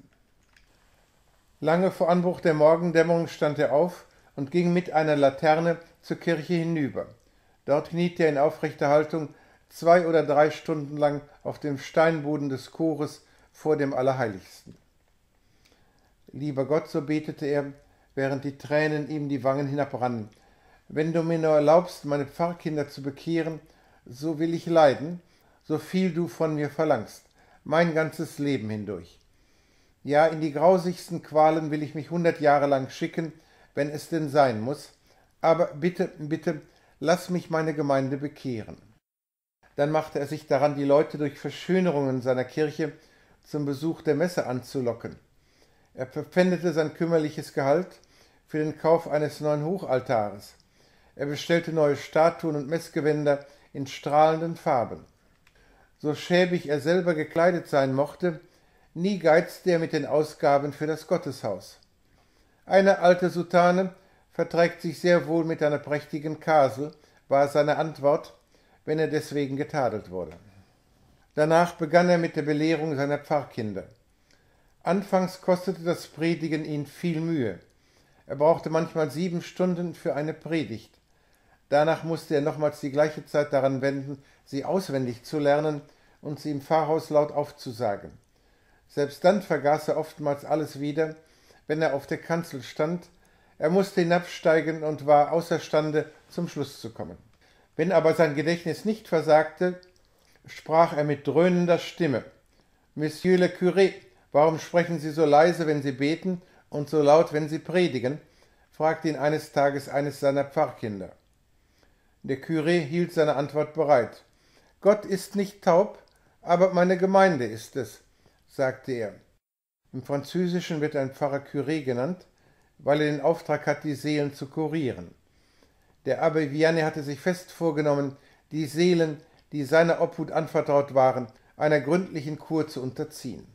Lange vor Anbruch der Morgendämmerung stand er auf und ging mit einer Laterne zur Kirche hinüber. Dort kniete er in aufrechter Haltung 2 oder 3 Stunden lang auf dem Steinboden des Chores vor dem Allerheiligsten. Lieber Gott, so betete er, während die Tränen ihm die Wangen hinabrannen, wenn du mir nur erlaubst, meine Pfarrkinder zu bekehren, so will ich leiden, so viel du von mir verlangst, mein ganzes Leben hindurch. Ja, in die grausigsten Qualen will ich mich 100 Jahre lang schicken, wenn es denn sein muss, aber bitte, bitte, lass mich meine Gemeinde bekehren. Dann machte er sich daran, die Leute durch Verschönerungen seiner Kirche zum Besuch der Messe anzulocken. Er verpfändete sein kümmerliches Gehalt für den Kauf eines neuen Hochaltares. Er bestellte neue Statuen und Messgewänder in strahlenden Farben. So schäbig er selber gekleidet sein mochte, nie geizte er mit den Ausgaben für das Gotteshaus. Eine alte Soutane verträgt sich sehr wohl mit einer prächtigen Kasel, war seine Antwort, wenn er deswegen getadelt wurde. Danach begann er mit der Belehrung seiner Pfarrkinder. Anfangs kostete das Predigen ihn viel Mühe. Er brauchte manchmal 7 Stunden für eine Predigt. Danach musste er nochmals die gleiche Zeit daran wenden, sie auswendig zu lernen und sie im Pfarrhaus laut aufzusagen. Selbst dann vergaß er oftmals alles wieder, wenn er auf der Kanzel stand. Er musste hinabsteigen und war außerstande, zum Schluss zu kommen. Wenn aber sein Gedächtnis nicht versagte, sprach er mit dröhnender Stimme. »Monsieur le Curé, warum sprechen Sie so leise, wenn Sie beten, und so laut, wenn Sie predigen?« fragte ihn eines Tages eines seiner Pfarrkinder. Der Curé hielt seine Antwort bereit. »Gott ist nicht taub, aber meine Gemeinde ist es«, sagte er. Im Französischen wird ein Pfarrer Curé genannt, weil er den Auftrag hat, die Seelen zu kurieren. Der Abbé Vianney hatte sich fest vorgenommen, die Seelen, die seiner Obhut anvertraut waren, einer gründlichen Kur zu unterziehen.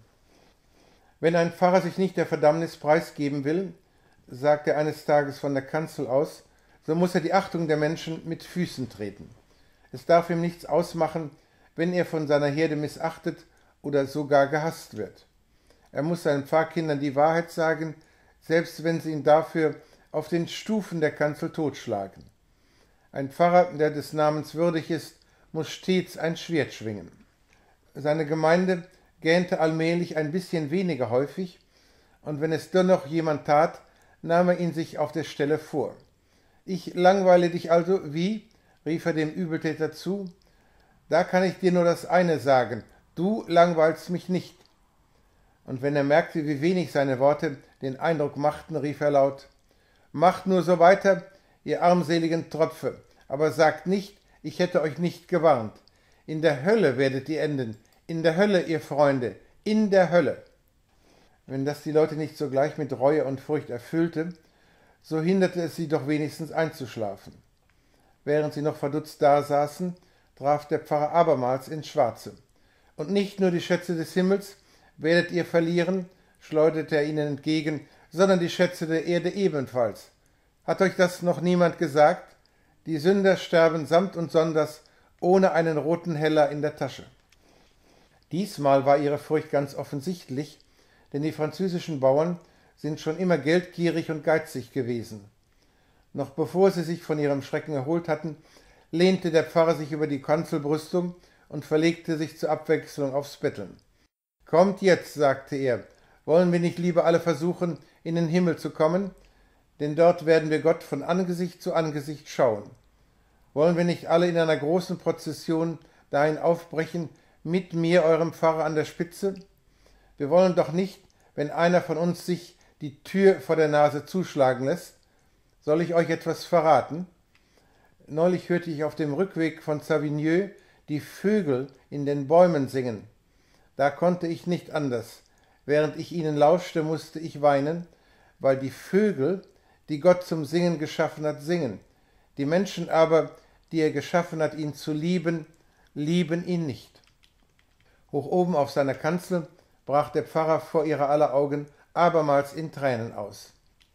Wenn ein Pfarrer sich nicht der Verdammnis preisgeben will, sagt er eines Tages von der Kanzel aus, so muss er die Achtung der Menschen mit Füßen treten. Es darf ihm nichts ausmachen, wenn er von seiner Herde missachtet oder sogar gehasst wird. Er muss seinen Pfarrkindern die Wahrheit sagen, selbst wenn sie ihn dafür auf den Stufen der Kanzel totschlagen. Ein Pfarrer, der des Namens würdig ist, muss stets ein Schwert schwingen. Seine Gemeinde gähnte allmählich ein bisschen weniger häufig, und wenn es dennoch jemand tat, nahm er ihn sich auf der Stelle vor. »Ich langweile dich also, wie?« rief er dem Übeltäter zu. »Da kann ich dir nur das eine sagen, du langweilst mich nicht.« Und wenn er merkte, wie wenig seine Worte den Eindruck machten, rief er laut: »Macht nur so weiter, ihr armseligen Tröpfe, aber sagt nicht, ich hätte euch nicht gewarnt. In der Hölle werdet ihr enden, in der Hölle, ihr Freunde, in der Hölle.« Wenn das die Leute nicht sogleich mit Reue und Furcht erfüllte, so hinderte es sie doch wenigstens einzuschlafen. Während sie noch verdutzt dasaßen, traf der Pfarrer abermals ins Schwarze. »Und nicht nur die Schätze des Himmels werdet ihr verlieren«, schleuderte er ihnen entgegen, »sondern die Schätze der Erde ebenfalls. Hat euch das noch niemand gesagt? Die Sünder sterben samt und sonders ohne einen roten Heller in der Tasche.« Diesmal war ihre Furcht ganz offensichtlich, denn die französischen Bauern sind schon immer geldgierig und geizig gewesen. Noch bevor sie sich von ihrem Schrecken erholt hatten, lehnte der Pfarrer sich über die Kanzelbrüstung und verlegte sich zur Abwechslung aufs Betteln. »Kommt jetzt«, sagte er, »wollen wir nicht lieber alle versuchen, in den Himmel zu kommen? Denn dort werden wir Gott von Angesicht zu Angesicht schauen. Wollen wir nicht alle in einer großen Prozession dahin aufbrechen, mit mir, eurem Pfarrer, an der Spitze? Wir wollen doch nicht, wenn einer von uns sich die Tür vor der Nase zuschlagen lässt. Soll ich euch etwas verraten? Neulich hörte ich auf dem Rückweg von Savigneux die Vögel in den Bäumen singen. Da konnte ich nicht anders. Während ich ihnen lauschte, musste ich weinen, weil die Vögel, die Gott zum Singen geschaffen hat, singen. Die Menschen aber, die er geschaffen hat, ihn zu lieben, lieben ihn nicht.« Hoch oben auf seiner Kanzel brach der Pfarrer vor ihrer aller Augen abermals in Tränen aus.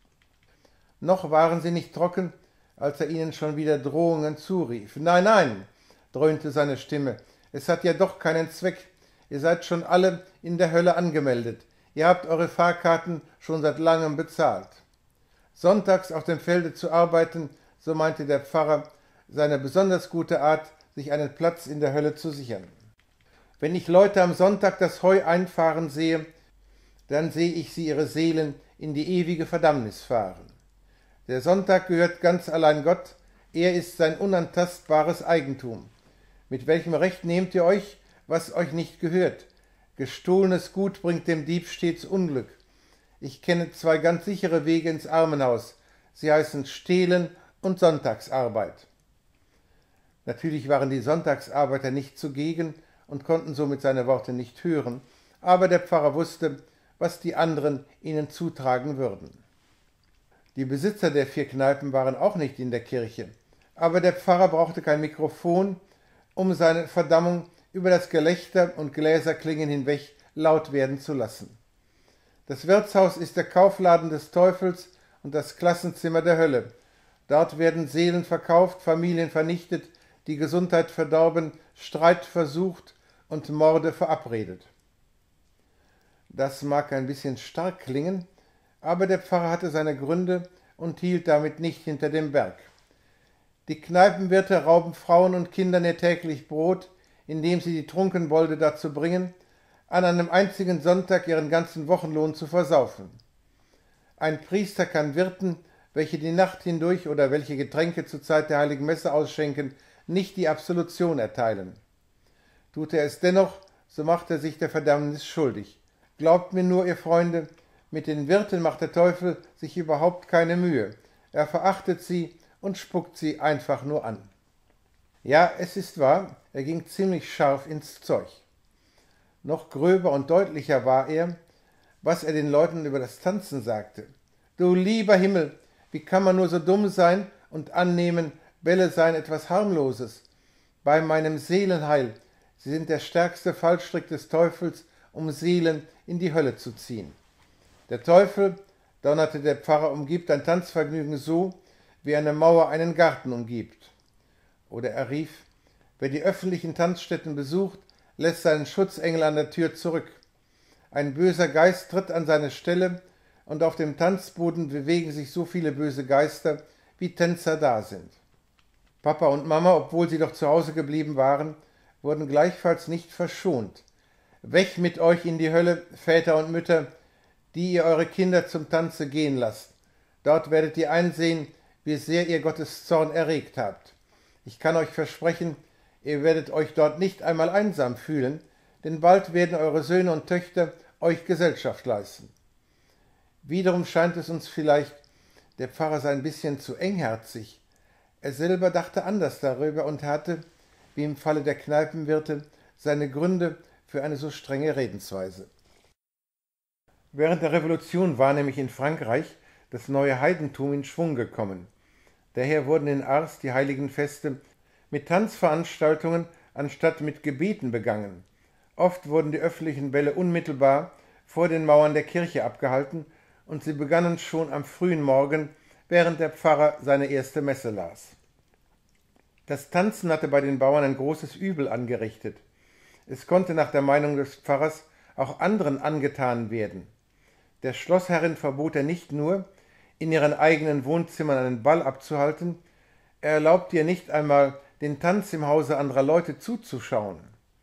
Noch waren sie nicht trocken, als er ihnen schon wieder Drohungen zurief. »Nein, nein«, dröhnte seine Stimme, »es hat ja doch keinen Zweck. Ihr seid schon alle in der Hölle angemeldet. Ihr habt eure Fahrkarten schon seit langem bezahlt.« Sonntags auf dem Felde zu arbeiten, so meinte der Pfarrer, sei eine besonders gute Art, sich einen Platz in der Hölle zu sichern. »Wenn ich Leute am Sonntag das Heu einfahren sehe, dann sehe ich sie ihre Seelen in die ewige Verdammnis fahren. Der Sonntag gehört ganz allein Gott, er ist sein unantastbares Eigentum. Mit welchem Recht nehmt ihr euch, was euch nicht gehört? Gestohlenes Gut bringt dem Dieb stets Unglück. Ich kenne zwei ganz sichere Wege ins Armenhaus. Sie heißen Stehlen und Sonntagsarbeit.« Natürlich waren die Sonntagsarbeiter nicht zugegen und konnten somit seine Worte nicht hören, aber der Pfarrer wusste, was die anderen ihnen zutragen würden. Die Besitzer der 4 Kneipen waren auch nicht in der Kirche, aber der Pfarrer brauchte kein Mikrofon, um seine Verdammung über das Gelächter und Gläserklingen hinweg laut werden zu lassen. Das Wirtshaus ist der Kaufladen des Teufels und das Klassenzimmer der Hölle. Dort werden Seelen verkauft, Familien vernichtet, die Gesundheit verdorben, Streit versucht und Morde verabredet. Das mag ein bisschen stark klingen, aber der Pfarrer hatte seine Gründe und hielt damit nicht hinter dem Berg. Die Kneipenwirte rauben Frauen und Kindern ihr täglich Brot, indem sie die Trunkenbolde dazu bringen, an einem einzigen Sonntag ihren ganzen Wochenlohn zu versaufen. Ein Priester kann Wirten, welche die Nacht hindurch oder welche Getränke zur Zeit der Heiligen Messe ausschenken, nicht die Absolution erteilen. Tut er es dennoch, so macht er sich der Verdammnis schuldig. Glaubt mir nur, ihr Freunde, mit den Wirten macht der Teufel sich überhaupt keine Mühe. Er verachtet sie und spuckt sie einfach nur an. Ja, es ist wahr, er ging ziemlich scharf ins Zeug. Noch gröber und deutlicher war er, was er den Leuten über das Tanzen sagte. »Du lieber Himmel, wie kann man nur so dumm sein und annehmen, Bälle seien etwas Harmloses? Bei meinem Seelenheil, sie sind der stärkste Fallstrick des Teufels, um Seelen in die Hölle zu ziehen. Der Teufel«, donnerte der Pfarrer, »umgibt ein Tanzvergnügen so, wie eine Mauer einen Garten umgibt.« Oder er rief, »Wer die öffentlichen Tanzstätten besucht, lässt seinen Schutzengel an der Tür zurück. Ein böser Geist tritt an seine Stelle, und auf dem Tanzboden bewegen sich so viele böse Geister, wie Tänzer da sind. Papa und Mama, obwohl sie doch zu Hause geblieben waren, wurden gleichfalls nicht verschont. Weg mit euch in die Hölle, Väter und Mütter, die ihr eure Kinder zum Tanze gehen lasst. Dort werdet ihr einsehen, wie sehr ihr Gottes Zorn erregt habt. Ich kann euch versprechen, ihr werdet euch dort nicht einmal einsam fühlen, denn bald werden eure Söhne und Töchter euch Gesellschaft leisten. Wiederum scheint es uns vielleicht, der Pfarrer sei ein bisschen zu engherzig. Er selber dachte anders darüber und hatte, wie im Falle der Kneipenwirte, seine Gründe für eine so strenge Redensweise. Während der Revolution war nämlich in Frankreich das neue Heidentum in Schwung gekommen. Daher wurden in Ars die heiligen Feste mit Tanzveranstaltungen anstatt mit Gebeten begangen. Oft wurden die öffentlichen Bälle unmittelbar vor den Mauern der Kirche abgehalten und sie begannen schon am frühen Morgen, während der Pfarrer seine erste Messe las. Das Tanzen hatte bei den Bauern ein großes Übel angerichtet. Es konnte nach der Meinung des Pfarrers auch anderen angetan werden. Der Schlossherrin verbot er nicht nur, in ihren eigenen Wohnzimmern einen Ball abzuhalten, er erlaubte ihr nicht einmal, den Tanz im Hause anderer Leute zuzuschauen.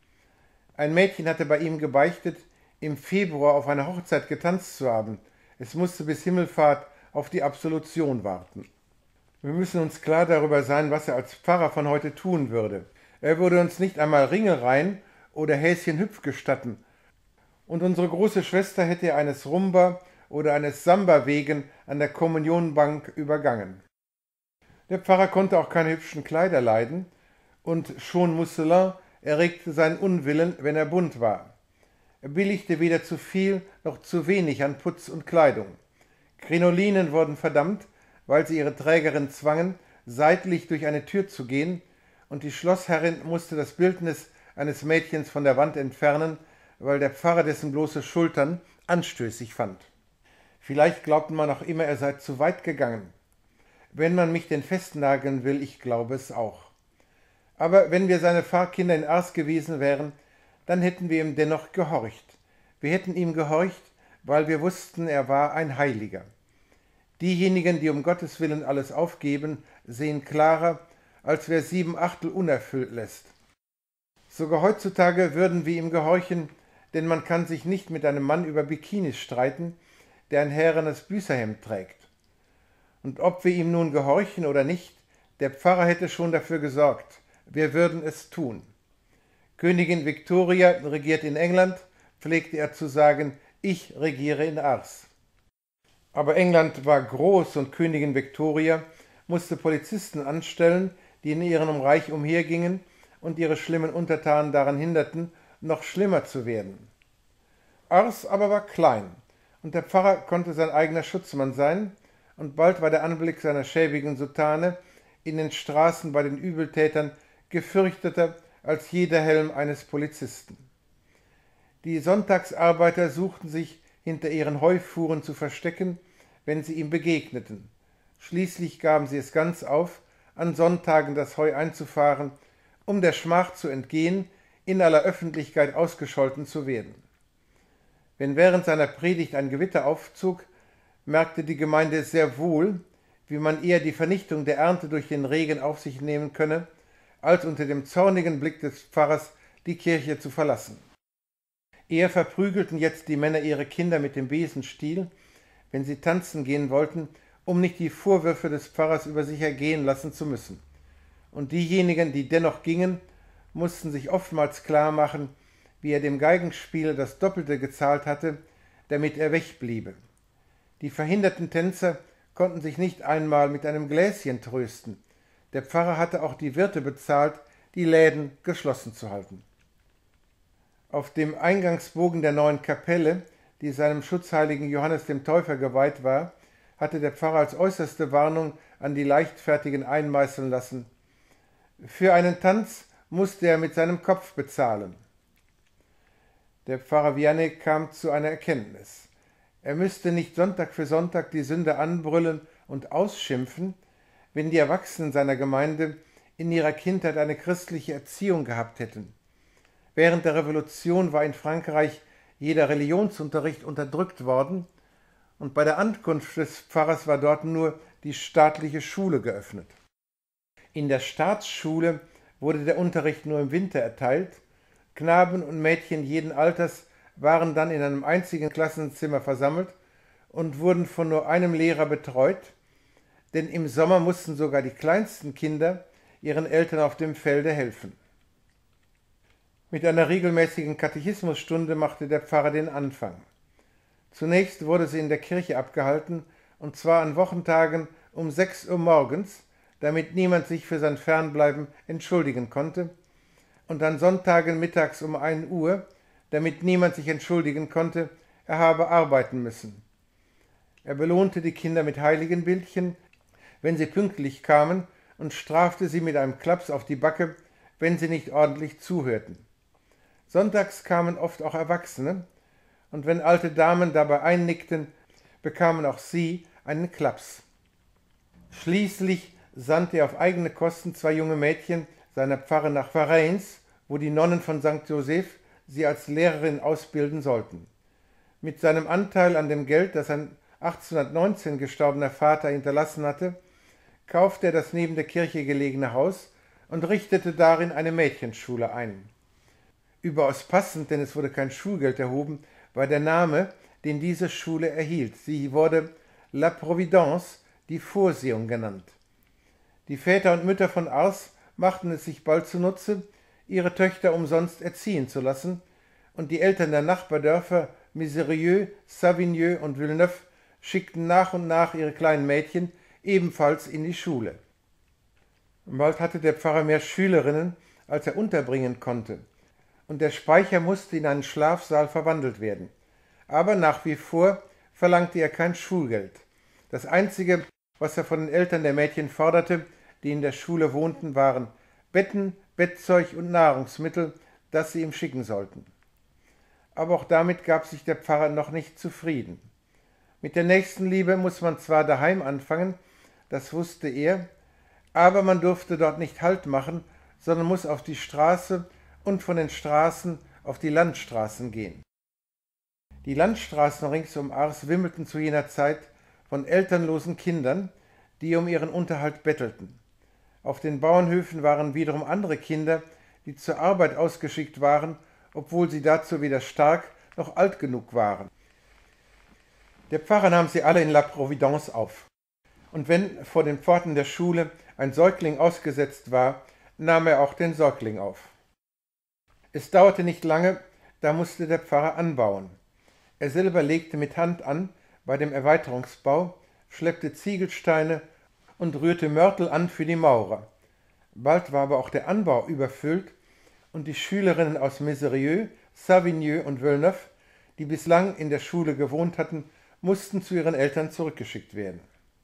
Ein Mädchen hatte bei ihm gebeichtet, im Februar auf einer Hochzeit getanzt zu haben. Es musste bis Himmelfahrt auf die Absolution warten. Wir müssen uns klar darüber sein, was er als Pfarrer von heute tun würde. Er würde uns nicht einmal Ringelreihen oder Häschenhüpf gestatten. Und unsere große Schwester hätte er eines Rumba oder eines Samba wegen an der Kommunionbank übergangen. Der Pfarrer konnte auch keine hübschen Kleider leiden, und schon Mousselin erregte seinen Unwillen, wenn er bunt war. Er billigte weder zu viel noch zu wenig an Putz und Kleidung. Krinolinen wurden verdammt, weil sie ihre Trägerin zwangen, seitlich durch eine Tür zu gehen, und die Schlossherrin musste das Bildnis eines Mädchens von der Wand entfernen, weil der Pfarrer dessen bloße Schultern anstößig fand. Vielleicht glaubte man auch immer, er sei zu weit gegangen. Wenn man mich denn festnageln will, ich glaube es auch. Aber wenn wir seine Pfarrkinder in Ars gewesen wären, dann hätten wir ihm dennoch gehorcht. Wir hätten ihm gehorcht, weil wir wussten, er war ein Heiliger. Diejenigen, die um Gottes Willen alles aufgeben, sehen klarer, als wer 7/8 unerfüllt lässt. Sogar heutzutage würden wir ihm gehorchen, denn man kann sich nicht mit einem Mann über Bikinis streiten, der ein härenes Büßerhemd trägt. Und ob wir ihm nun gehorchen oder nicht, der Pfarrer hätte schon dafür gesorgt. Wir würden es tun. Königin Victoria regiert in England, pflegte er zu sagen, ich regiere in Ars. Aber England war groß und Königin Victoria musste Polizisten anstellen, die in ihrem Reich umhergingen und ihre schlimmen Untertanen daran hinderten, noch schlimmer zu werden. Ars aber war klein, und der Pfarrer konnte sein eigener Schutzmann sein, und bald war der Anblick seiner schäbigen Soutane in den Straßen bei den Übeltätern gefürchteter als jeder Helm eines Polizisten. Die Sonntagsarbeiter suchten sich hinter ihren Heufuhren zu verstecken, wenn sie ihm begegneten. Schließlich gaben sie es ganz auf, an Sonntagen das Heu einzufahren, um der Schmach zu entgehen, in aller Öffentlichkeit ausgescholten zu werden. Wenn während seiner Predigt ein Gewitter aufzog, merkte die Gemeinde sehr wohl, wie man eher die Vernichtung der Ernte durch den Regen auf sich nehmen könne, als unter dem zornigen Blick des Pfarrers die Kirche zu verlassen. Eher verprügelten jetzt die Männer ihre Kinder mit dem Besenstiel, wenn sie tanzen gehen wollten, um nicht die Vorwürfe des Pfarrers über sich ergehen lassen zu müssen. Und diejenigen, die dennoch gingen, mussten sich oftmals klar machen, wie er dem Geigenspieler das Doppelte gezahlt hatte, damit er wegbliebe. Die verhinderten Tänzer konnten sich nicht einmal mit einem Gläschen trösten. Der Pfarrer hatte auch die Wirte bezahlt, die Läden geschlossen zu halten. Auf dem Eingangsbogen der neuen Kapelle, die seinem Schutzheiligen Johannes dem Täufer geweiht war, hatte der Pfarrer als äußerste Warnung an die Leichtfertigen einmeißeln lassen: Für einen Tanz musste er mit seinem Kopf bezahlen. Der Pfarrer Vianney kam zu einer Erkenntnis. Er müsste nicht Sonntag für Sonntag die Sünder anbrüllen und ausschimpfen, wenn die Erwachsenen seiner Gemeinde in ihrer Kindheit eine christliche Erziehung gehabt hätten. Während der Revolution war in Frankreich jeder Religionsunterricht unterdrückt worden, und bei der Ankunft des Pfarrers war dort nur die staatliche Schule geöffnet. In der Staatsschule wurde der Unterricht nur im Winter erteilt. Knaben und Mädchen jeden Alters waren dann in einem einzigen Klassenzimmer versammelt und wurden von nur einem Lehrer betreut, denn im Sommer mussten sogar die kleinsten Kinder ihren Eltern auf dem Felde helfen. Mit einer regelmäßigen Katechismusstunde machte der Pfarrer den Anfang. Zunächst wurde sie in der Kirche abgehalten, und zwar an Wochentagen um 6 Uhr morgens, damit niemand sich für sein Fernbleiben entschuldigen konnte, und an Sonntagen mittags um 1 Uhr, damit niemand sich entschuldigen konnte, er habe arbeiten müssen. Er belohnte die Kinder mit Heiligenbildchen, wenn sie pünktlich kamen, und strafte sie mit einem Klaps auf die Backe, wenn sie nicht ordentlich zuhörten. Sonntags kamen oft auch Erwachsene, und wenn alte Damen dabei einnickten, bekamen auch sie einen Klaps. Schließlich sandte er auf eigene Kosten 2 junge Mädchen seiner Pfarre nach Varennes, wo die Nonnen von St. Joseph sie als Lehrerin ausbilden sollten. Mit seinem Anteil an dem Geld, das sein 1819 gestorbener Vater hinterlassen hatte, kaufte er das neben der Kirche gelegene Haus und richtete darin eine Mädchenschule ein. Überaus passend, denn es wurde kein Schulgeld erhoben, war der Name, den diese Schule erhielt. Sie wurde La Providence, die Vorsehung genannt. Die Väter und Mütter von Ars machten es sich bald zunutze, ihre Töchter umsonst erziehen zu lassen, und die Eltern der Nachbardörfer Miserieux, Savigneux und Villeneuve schickten nach und nach ihre kleinen Mädchen ebenfalls in die Schule. Bald hatte der Pfarrer mehr Schülerinnen, als er unterbringen konnte, und der Speicher musste in einen Schlafsaal verwandelt werden. Aber nach wie vor verlangte er kein Schulgeld. Das Einzige, was er von den Eltern der Mädchen forderte, die in der Schule wohnten, waren Betten, Bettzeug und Nahrungsmittel, das sie ihm schicken sollten. Aber auch damit gab sich der Pfarrer noch nicht zufrieden. Mit der Nächstenliebe muss man zwar daheim anfangen, das wusste er, aber man durfte dort nicht Halt machen, sondern muss auf die Straße und von den Straßen auf die Landstraßen gehen. Die Landstraßen rings um Ars wimmelten zu jener Zeit von elternlosen Kindern, die um ihren Unterhalt bettelten. Auf den Bauernhöfen waren wiederum andere Kinder, die zur Arbeit ausgeschickt waren, obwohl sie dazu weder stark noch alt genug waren. Der Pfarrer nahm sie alle in La Providence auf. Und wenn vor den Pforten der Schule ein Säugling ausgesetzt war, nahm er auch den Säugling auf. Es dauerte nicht lange, da musste der Pfarrer anbauen. Er selber legte mit Hand an bei dem Erweiterungsbau, schleppte Ziegelsteine und rührte Mörtel an für die Maurer. Bald war aber auch der Anbau überfüllt, und die Schülerinnen aus Miserieux, Savigneux und Villeneuve, die bislang in der Schule gewohnt hatten, mussten zu ihren Eltern zurückgeschickt werden.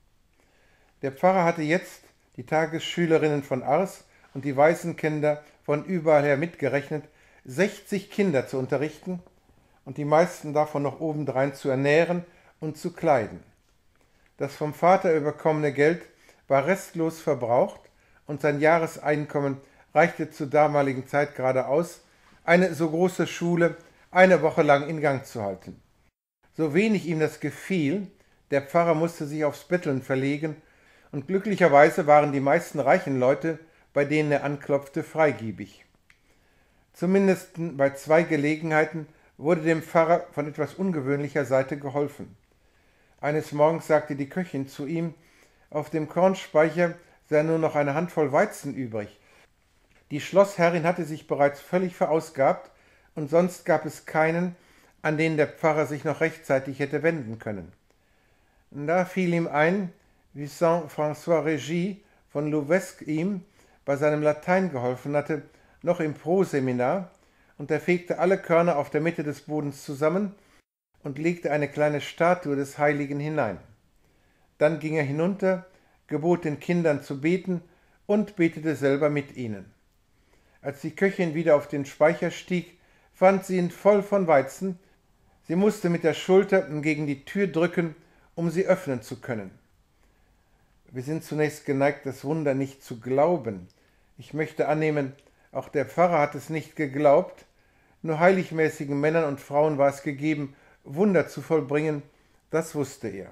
Der Pfarrer hatte jetzt die Tagesschülerinnen von Ars und die Waisenkinder von überall her mitgerechnet, 60 Kinder zu unterrichten und die meisten davon noch obendrein zu ernähren und zu kleiden. Das vom Vater überkommene Geld war restlos verbraucht und sein Jahreseinkommen reichte zur damaligen Zeit gerade aus, eine so große Schule eine Woche lang in Gang zu halten. So wenig ihm das gefiel, der Pfarrer musste sich aufs Betteln verlegen, und glücklicherweise waren die meisten reichen Leute, bei denen er anklopfte, freigebig. Zumindest bei 2 Gelegenheiten wurde dem Pfarrer von etwas ungewöhnlicher Seite geholfen. Eines Morgens sagte die Köchin zu ihm, auf dem Kornspeicher sei nur noch eine Handvoll Weizen übrig. Die Schlossherrin hatte sich bereits völlig verausgabt, und sonst gab es keinen, an den der Pfarrer sich noch rechtzeitig hätte wenden können. Da fiel ihm ein, wie Saint-François Régis von Louvesque ihm bei seinem Latein geholfen hatte, noch im Proseminar, und er fegte alle Körner auf der Mitte des Bodens zusammen und legte eine kleine Statue des Heiligen hinein. Dann ging er hinunter, gebot den Kindern zu beten und betete selber mit ihnen. Als die Köchin wieder auf den Speicher stieg, fand sie ihn voll von Weizen. Sie musste mit der Schulter gegen die Tür drücken, um sie öffnen zu können. Wir sind zunächst geneigt, das Wunder nicht zu glauben. Ich möchte annehmen, auch der Pfarrer hat es nicht geglaubt. Nur heiligmäßigen Männern und Frauen war es gegeben, Wunder zu vollbringen, Das wusste er.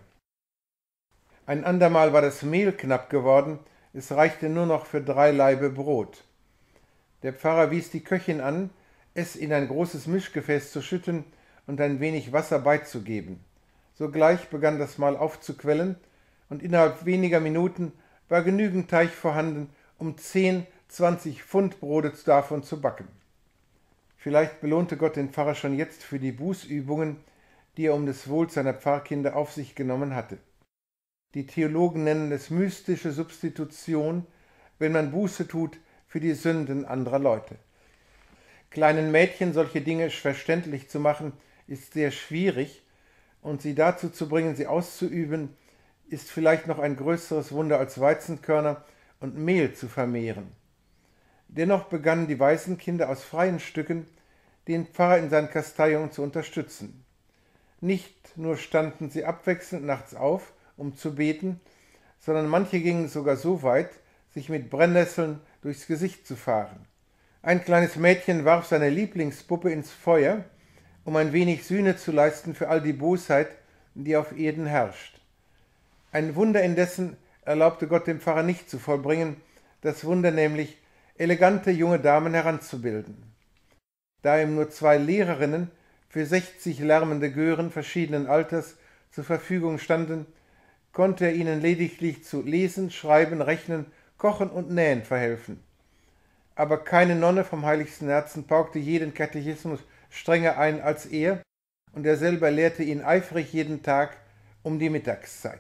Ein andermal war das Mehl knapp geworden, es reichte nur noch für 3 Laibe Brot. Der Pfarrer wies die Köchin an, es in ein großes Mischgefäß zu schütten und ein wenig Wasser beizugeben. Sogleich begann das Mahl aufzuquellen, und innerhalb weniger Minuten war genügend Teig vorhanden, um 10, 20 Pfund Brote davon zu backen. Vielleicht belohnte Gott den Pfarrer schon jetzt für die Bußübungen, die er um des Wohls seiner Pfarrkinder auf sich genommen hatte. Die Theologen nennen es mystische Substitution, wenn man Buße tut für die Sünden anderer Leute. Kleinen Mädchen solche Dinge verständlich zu machen, ist sehr schwierig, und sie dazu zu bringen, sie auszuüben, ist vielleicht noch ein größeres Wunder als Weizenkörner und Mehl zu vermehren. Dennoch begannen die Waisenkinder aus freien Stücken, den Pfarrer in seinen Kasteiungen zu unterstützen. Nicht nur standen sie abwechselnd nachts auf, um zu beten, sondern manche gingen sogar so weit, sich mit Brennnesseln durchs Gesicht zu fahren. Ein kleines Mädchen warf seine Lieblingspuppe ins Feuer, um ein wenig Sühne zu leisten für all die Bosheit, die auf Erden herrscht. Ein Wunder indessen erlaubte Gott dem Pfarrer nicht zu vollbringen, das Wunder nämlich, elegante junge Damen heranzubilden. Da ihm nur 2 Lehrerinnen für 60 lärmende Gören verschiedenen Alters zur Verfügung standen, konnte er ihnen lediglich zu Lesen, Schreiben, Rechnen, Kochen und Nähen verhelfen. Aber keine Nonne vom heiligsten Herzen paukte jeden Katechismus strenger ein als er, und er selber lehrte ihn eifrig jeden Tag um die Mittagszeit.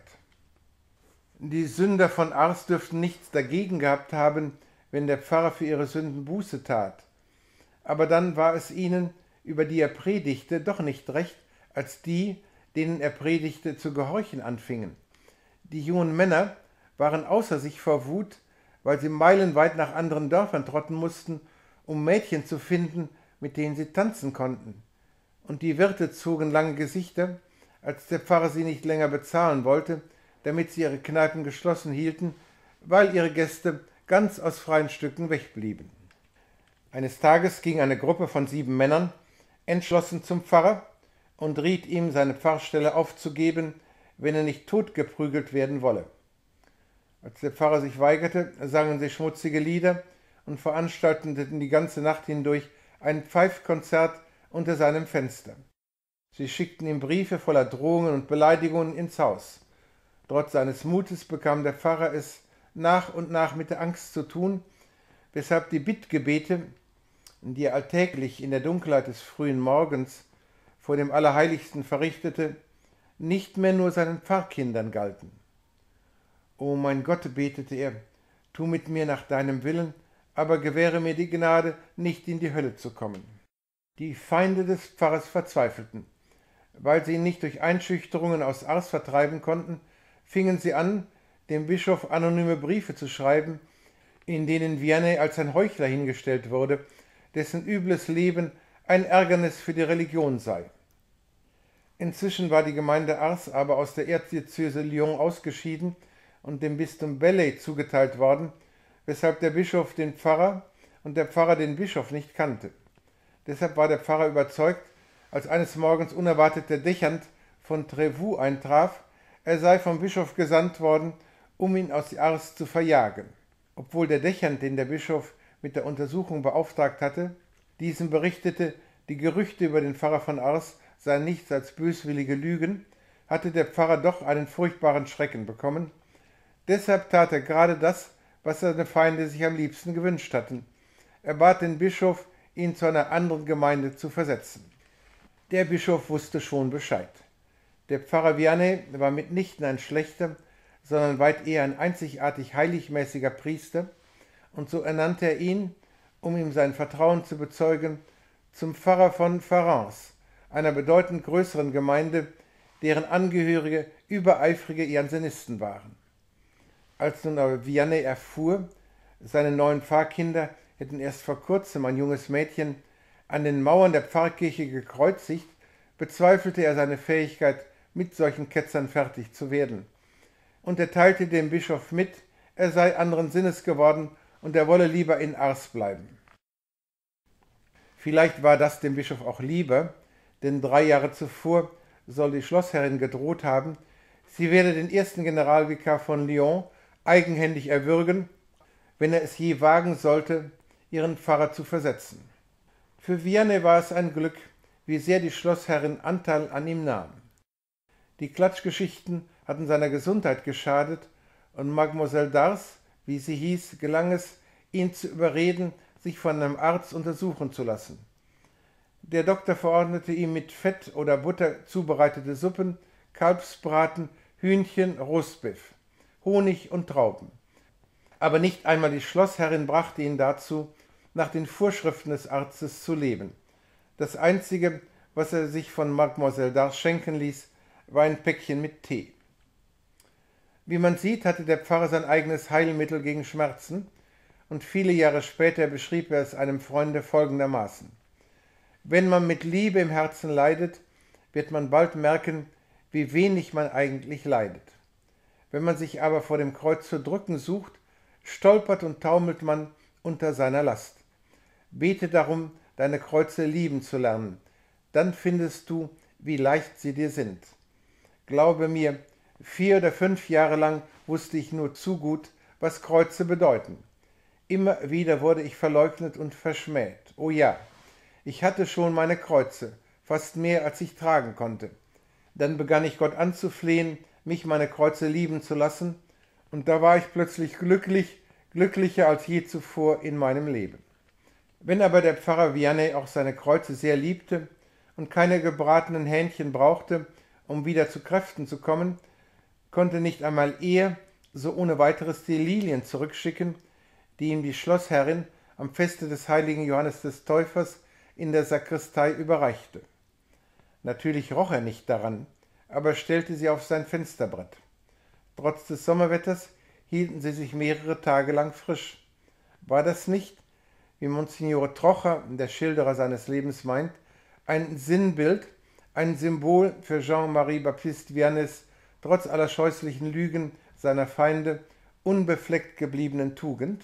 Die Sünder von Ars dürften nichts dagegen gehabt haben, wenn der Pfarrer für ihre Sünden Buße tat. Aber dann war es ihnen, über die er predigte, doch nicht recht, als die, denen er predigte, zu gehorchen anfingen. Die jungen Männer waren außer sich vor Wut, weil sie meilenweit nach anderen Dörfern trotten mussten, um Mädchen zu finden, mit denen sie tanzen konnten. Und die Wirte zogen lange Gesichter, als der Pfarrer sie nicht länger bezahlen wollte, damit sie ihre Kneipen geschlossen hielten, weil ihre Gäste ganz aus freien Stücken wegblieben. Eines Tages ging eine Gruppe von 7 Männern entschlossen zum Pfarrer und riet ihm, seine Pfarrstelle aufzugeben, wenn er nicht totgeprügelt werden wolle. Als der Pfarrer sich weigerte, sangen sie schmutzige Lieder und veranstalteten die ganze Nacht hindurch ein Pfeifkonzert unter seinem Fenster. Sie schickten ihm Briefe voller Drohungen und Beleidigungen ins Haus. Trotz seines Mutes bekam der Pfarrer es nach und nach mit der Angst zu tun, weshalb die Bittgebete, die er alltäglich in der Dunkelheit des frühen Morgens vor dem Allerheiligsten verrichtete, nicht mehr nur seinen Pfarrkindern galten. »O mein Gott«, betete er, »tu mit mir nach deinem Willen, aber gewähre mir die Gnade, nicht in die Hölle zu kommen.« Die Feinde des Pfarrers verzweifelten. Weil sie ihn nicht durch Einschüchterungen aus Ars vertreiben konnten, fingen sie an, dem Bischof anonyme Briefe zu schreiben, in denen Vianney als ein Heuchler hingestellt wurde, dessen übles Leben ein Ärgernis für die Religion sei. Inzwischen war die Gemeinde Ars aber aus der Erzdiözese Lyon ausgeschieden und dem Bistum Belley zugeteilt worden, weshalb der Bischof den Pfarrer und der Pfarrer den Bischof nicht kannte. Deshalb war der Pfarrer überzeugt, als eines Morgens unerwartet der Dechant von Trevoux eintraf, er sei vom Bischof gesandt worden, um ihn aus Ars zu verjagen. Obwohl der Dechant, den der Bischof mit der Untersuchung beauftragt hatte, diesem berichtete, die Gerüchte über den Pfarrer von Ars seien nichts als böswillige Lügen, hatte der Pfarrer doch einen furchtbaren Schrecken bekommen. Deshalb tat er gerade das, was seine Feinde sich am liebsten gewünscht hatten. Er bat den Bischof, ihn zu einer anderen Gemeinde zu versetzen. Der Bischof wusste schon Bescheid. Der Pfarrer Vianney war mitnichten ein schlechter, sondern weit eher ein einzigartig heiligmäßiger Priester, und so ernannte er ihn, um ihm sein Vertrauen zu bezeugen, zum Pfarrer von Farens, einer bedeutend größeren Gemeinde, deren Angehörige übereifrige Jansenisten waren. Als nun aber Vianney erfuhr, seine neuen Pfarrkinder hätten erst vor kurzem ein junges Mädchen an den Mauern der Pfarrkirche gekreuzigt, bezweifelte er seine Fähigkeit, mit solchen Ketzern fertig zu werden. Und er teilte dem Bischof mit, er sei anderen Sinnes geworden und er wolle lieber in Ars bleiben. Vielleicht war das dem Bischof auch lieber, denn 3 Jahre zuvor soll die Schlossherrin gedroht haben, sie werde den ersten Generalvikar von Lyon eigenhändig erwürgen, wenn er es je wagen sollte, ihren Pfarrer zu versetzen. Für Vianney war es ein Glück, wie sehr die Schlossherrin Anteil an ihm nahm. Die Klatschgeschichten hatten seiner Gesundheit geschadet und Mademoiselle d'Ars, wie sie hieß, gelang es, ihn zu überreden, sich von einem Arzt untersuchen zu lassen. Der Doktor verordnete ihm mit Fett oder Butter zubereitete Suppen, Kalbsbraten, Hühnchen, Rostbeef, Honig und Trauben. Aber nicht einmal die Schlossherrin brachte ihn dazu, nach den Vorschriften des Arztes zu leben. Das Einzige, was er sich von Mademoiselle d'Ars schenken ließ, war ein Päckchen mit Tee. Wie man sieht, hatte der Pfarrer sein eigenes Heilmittel gegen Schmerzen, und viele Jahre später beschrieb er es einem Freunde folgendermaßen: Wenn man mit Liebe im Herzen leidet, wird man bald merken, wie wenig man eigentlich leidet. Wenn man sich aber vor dem Kreuz zu drücken sucht, stolpert und taumelt man unter seiner Last. Bete darum, deine Kreuze lieben zu lernen, dann findest du, wie leicht sie dir sind. Glaube mir, 4 oder 5 Jahre lang wusste ich nur zu gut, was Kreuze bedeuten. Immer wieder wurde ich verleugnet und verschmäht. Oh ja, ich hatte schon meine Kreuze, fast mehr als ich tragen konnte. Dann begann ich Gott anzuflehen, mich meine Kreuze lieben zu lassen, und da war ich plötzlich glücklicher als je zuvor in meinem Leben. Wenn aber der Pfarrer Vianney auch seine Kreuze sehr liebte und keine gebratenen Hähnchen brauchte, um wieder zu Kräften zu kommen, konnte nicht einmal er so ohne weiteres die Lilien zurückschicken, die ihm die Schlossherrin am Feste des heiligen Johannes des Täufers in der Sakristei überreichte. Natürlich roch er nicht daran, aber stellte sie auf sein Fensterbrett. Trotz des Sommerwetters hielten sie sich mehrere Tage lang frisch. War das nicht, wie Monsignore Trocher, der Schilderer seines Lebens, meint, ein Sinnbild, ein Symbol für Jean-Marie Baptiste Vianneys trotz aller scheußlichen Lügen seiner Feinde unbefleckt gebliebenen Tugend?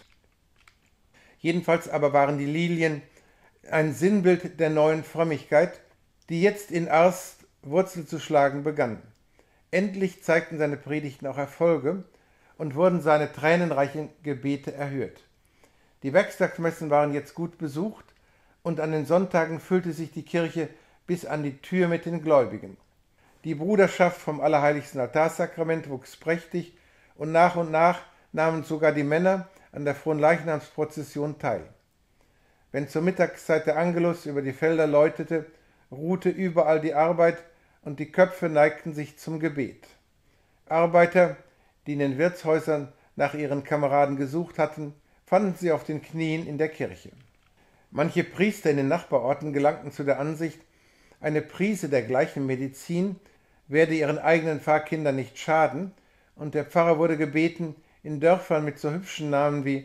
Jedenfalls aber waren die Lilien ein Sinnbild der neuen Frömmigkeit, die jetzt in Ars Wurzel zu schlagen begann. Endlich zeigten seine Predigten auch Erfolge und wurden seine tränenreichen Gebete erhört. Die Werktagsmessen waren jetzt gut besucht und an den Sonntagen füllte sich die Kirche bis an die Tür mit den Gläubigen. Die Bruderschaft vom Allerheiligsten Altarsakrament wuchs prächtig und nach nahmen sogar die Männer an der Fronleichnamsprozession teil. Wenn zur Mittagszeit der Angelus über die Felder läutete, ruhte überall die Arbeit und die Köpfe neigten sich zum Gebet. Arbeiter, die in den Wirtshäusern nach ihren Kameraden gesucht hatten, fanden sie auf den Knien in der Kirche. Manche Priester in den Nachbarorten gelangten zu der Ansicht, eine Prise der gleichen Medizin werde ihren eigenen Pfarrkindern nicht schaden, und der Pfarrer wurde gebeten, in Dörfern mit so hübschen Namen wie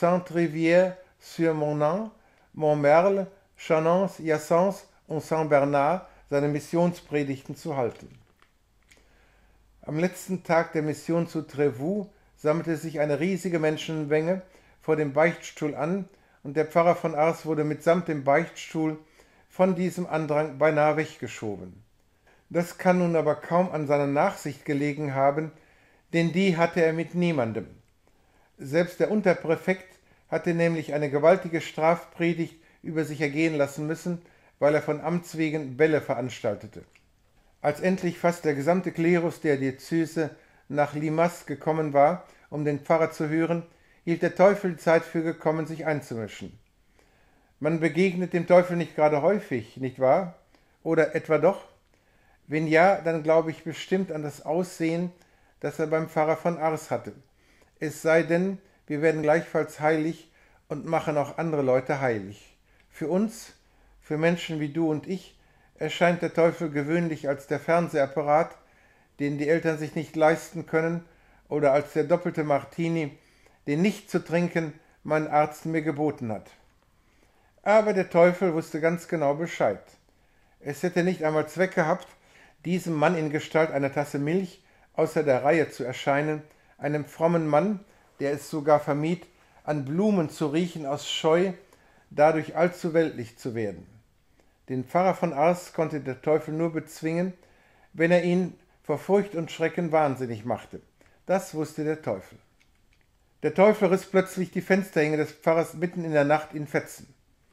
Saint-Trivière-sur-Monan, Montmerle, Chanons, Jassens und Saint-Bernard seine Missionspredigten zu halten. Am letzten Tag der Mission zu Trévoux sammelte sich eine riesige Menschenmenge vor dem Beichtstuhl an, und der Pfarrer von Ars wurde mitsamt dem Beichtstuhl von diesem Andrang beinahe weggeschoben. Das kann nun aber kaum an seiner Nachsicht gelegen haben, denn die hatte er mit niemandem. Selbst der Unterpräfekt hatte nämlich eine gewaltige Strafpredigt über sich ergehen lassen müssen, weil er von Amts wegen Bälle veranstaltete. Als endlich fast der gesamte Klerus der Diözese nach Limasse gekommen war, um den Pfarrer zu hören, hielt der Teufel die Zeit für gekommen, sich einzumischen. Man begegnet dem Teufel nicht gerade häufig, nicht wahr? Oder etwa doch? Wenn ja, dann glaube ich bestimmt an das Aussehen, das er beim Pfarrer von Ars hatte. Es sei denn, wir werden gleichfalls heilig und machen auch andere Leute heilig. Für uns, für Menschen wie du und ich, erscheint der Teufel gewöhnlich als der Fernsehapparat, den die Eltern sich nicht leisten können, oder als der doppelte Martini, den nicht zu trinken mein Arzt mir geboten hat. Aber der Teufel wusste ganz genau Bescheid. Es hätte nicht einmal Zweck gehabt, diesem Mann in Gestalt einer Tasse Milch außer der Reihe zu erscheinen, einem frommen Mann, der es sogar vermied, an Blumen zu riechen aus Scheu, dadurch allzu weltlich zu werden. Den Pfarrer von Ars konnte der Teufel nur bezwingen, wenn er ihn vor Furcht und Schrecken wahnsinnig machte. Das wusste der Teufel. Der Teufel riss plötzlich die Fensterhänge des Pfarrers mitten in der Nacht in Fetzen.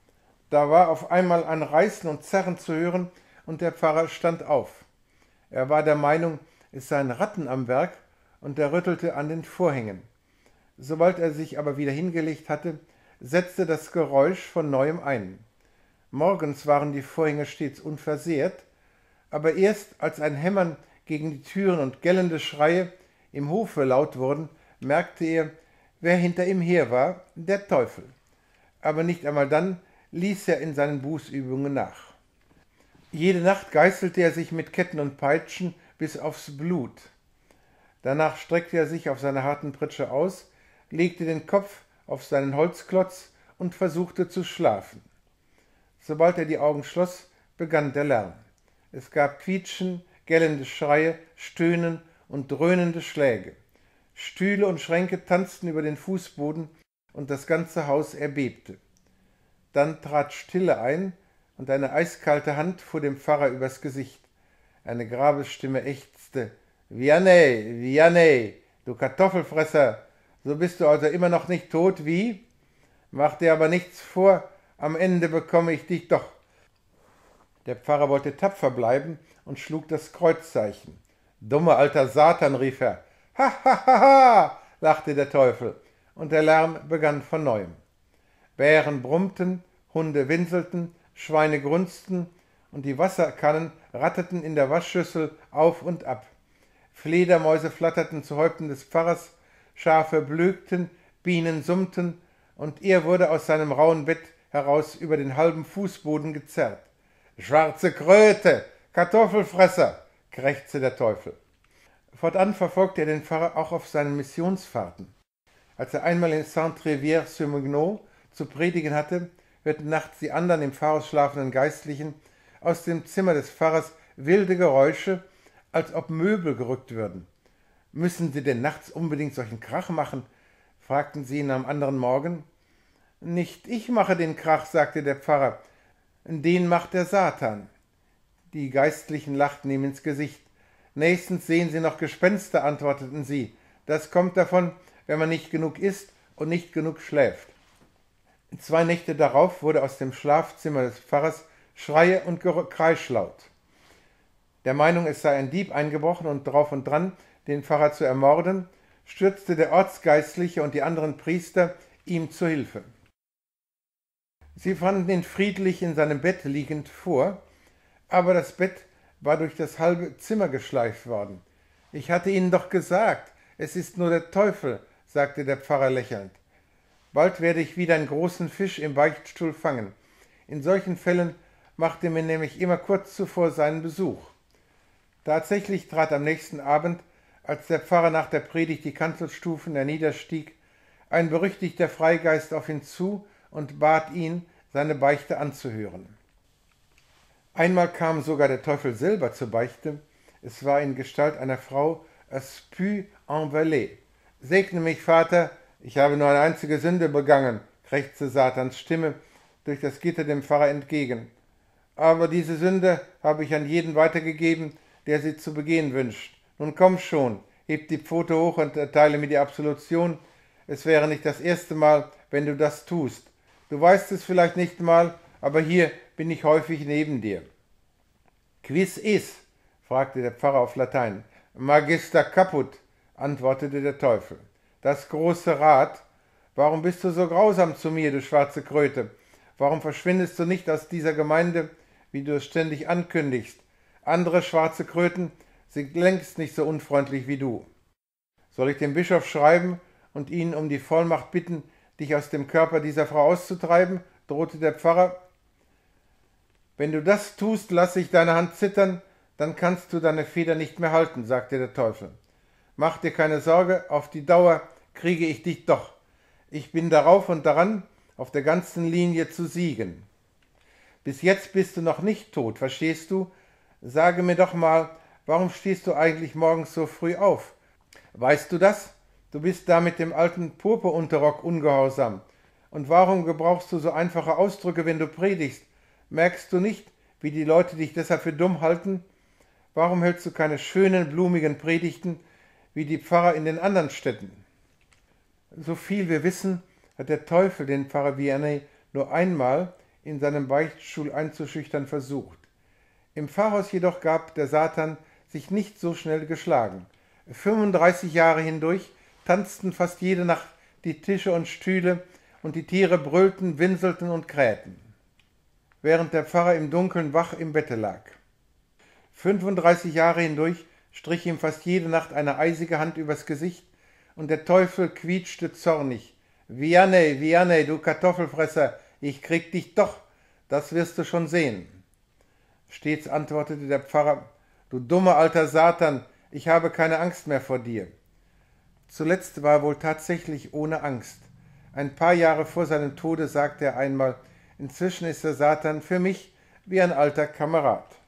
Da war auf einmal ein Reißen und Zerren zu hören, und der Pfarrer stand auf. Er war der Meinung, es seien Ratten am Werk, und er rüttelte an den Vorhängen. Sobald er sich aber wieder hingelegt hatte, setzte das Geräusch von neuem ein. Morgens waren die Vorhänge stets unversehrt, aber erst als ein Hämmern gegen die Türen und gellende Schreie im Hofe laut wurden, merkte er, wer hinter ihm her war, der Teufel. Aber nicht einmal dann ließ er in seinen Bußübungen nach. Jede Nacht geißelte er sich mit Ketten und Peitschen bis aufs Blut. Danach streckte er sich auf seiner harten Pritsche aus, legte den Kopf auf seinen Holzklotz und versuchte zu schlafen. Sobald er die Augen schloss, begann der Lärm. Es gab Quietschen, gellende Schreie, Stöhnen und dröhnende Schläge. Stühle und Schränke tanzten über den Fußboden und das ganze Haus erbebte. Dann trat Stille ein und eine eiskalte Hand fuhr dem Pfarrer übers Gesicht. Eine Grabesstimme ächzte: »Vianney, Vianney, du Kartoffelfresser, so bist du also immer noch nicht tot, wie? Mach dir aber nichts vor, am Ende bekomme ich dich doch.« Der Pfarrer wollte tapfer bleiben und schlug das Kreuzzeichen. »Dummer alter Satan«, rief er. »Ha, ha, ha, ha«, lachte der Teufel, und der Lärm begann von neuem. Bären brummten, Hunde winselten, Schweine grunzten, und die Wasserkannen ratterten in der Waschschüssel auf und ab. Fledermäuse flatterten zu Häupten des Pfarrers, Schafe blökten, Bienen summten, und er wurde aus seinem rauen Bett heraus über den halben Fußboden gezerrt. »Schwarze Kröte, Kartoffelfresser«, krächzte der Teufel. Fortan verfolgte er den Pfarrer auch auf seinen Missionsfahrten. Als er einmal in Saint-Trévière-sur-Mignaud zu predigen hatte, hörten nachts die anderen im Pfarrhaus schlafenden Geistlichen aus dem Zimmer des Pfarrers wilde Geräusche, als ob Möbel gerückt würden. »Müssen Sie denn nachts unbedingt solchen Krach machen?« fragten sie ihn am anderen Morgen. »Nicht ich mache den Krach«, sagte der Pfarrer, »den macht der Satan.« Die Geistlichen lachten ihm ins Gesicht. »Nächstens sehen Sie noch Gespenster«, antworteten sie. »Das kommt davon, wenn man nicht genug isst und nicht genug schläft.« 2 Nächte darauf wurde aus dem Schlafzimmer des Pfarrers Schreie und Kreisch laut. Der Meinung, es sei ein Dieb eingebrochen und drauf und dran, den Pfarrer zu ermorden, stürzte der Ortsgeistliche und die anderen Priester ihm zu Hilfe. Sie fanden ihn friedlich in seinem Bett liegend vor, aber das Bett war durch das halbe Zimmer geschleift worden. »Ich hatte Ihnen doch gesagt, es ist nur der Teufel«, sagte der Pfarrer lächelnd. »Bald werde ich wieder einen großen Fisch im Beichtstuhl fangen. In solchen Fällen macht er mir nämlich immer kurz zuvor seinen Besuch.« Tatsächlich trat am nächsten Abend, als der Pfarrer nach der Predigt die Kanzelstufen herniederstieg, ein berüchtigter Freigeist auf ihn zu und bat ihn, seine Beichte anzuhören. Einmal kam sogar der Teufel selber zur Beichte. Es war in Gestalt einer Frau Aspu en Valais. »Segne mich, Vater, ich habe nur eine einzige Sünde begangen«, krächzte Satans Stimme durch das Gitter dem Pfarrer entgegen. »Aber diese Sünde habe ich an jeden weitergegeben, der sie zu begehen wünscht. Nun komm schon, heb die Pfote hoch und erteile mir die Absolution. Es wäre nicht das erste Mal, wenn du das tust. Du weißt es vielleicht nicht mal, aber hier bin ich häufig neben dir.« »Quis is?«, fragte der Pfarrer auf Latein. »Magister caput«, antwortete der Teufel. »Das große Rad. Warum bist du so grausam zu mir, du schwarze Kröte? Warum verschwindest du nicht aus dieser Gemeinde, wie du es ständig ankündigst? Andere schwarze Kröten sind längst nicht so unfreundlich wie du. Soll ich dem Bischof schreiben und ihn um die Vollmacht bitten, dich aus dem Körper dieser Frau auszutreiben?«, drohte der Pfarrer. »Wenn du das tust, lasse ich deine Hand zittern, dann kannst du deine Feder nicht mehr halten«, sagte der Teufel. »Mach dir keine Sorge, auf die Dauer kriege ich dich doch. Ich bin darauf und daran, auf der ganzen Linie zu siegen. Bis jetzt bist du noch nicht tot, verstehst du? Sage mir doch mal, warum stehst du eigentlich morgens so früh auf? Weißt du das? Du bist da mit dem alten Purpurunterrock ungehorsam. Und warum gebrauchst du so einfache Ausdrücke, wenn du predigst? Merkst du nicht, wie die Leute dich deshalb für dumm halten? Warum hältst du keine schönen, blumigen Predigten wie die Pfarrer in den anderen Städten? So viel wir wissen, hat der Teufel den Pfarrer Vianney nur einmal in seinem Beichtstuhl einzuschüchtern versucht. Im Pfarrhaus jedoch gab der Satan sich nicht so schnell geschlagen. 35 Jahre hindurch tanzten fast jede Nacht die Tische und Stühle und die Tiere brüllten, winselten und krähten, während der Pfarrer im Dunkeln wach im Bette lag. 35 Jahre hindurch strich ihm fast jede Nacht eine eisige Hand übers Gesicht und der Teufel quietschte zornig. Vianney, Vianney, du Kartoffelfresser, ich krieg dich doch, das wirst du schon sehen. Stets antwortete der Pfarrer, du dummer alter Satan, ich habe keine Angst mehr vor dir. Zuletzt war er wohl tatsächlich ohne Angst. Ein paar Jahre vor seinem Tode sagte er einmal, inzwischen ist der Satan für mich wie ein alter Kamerad.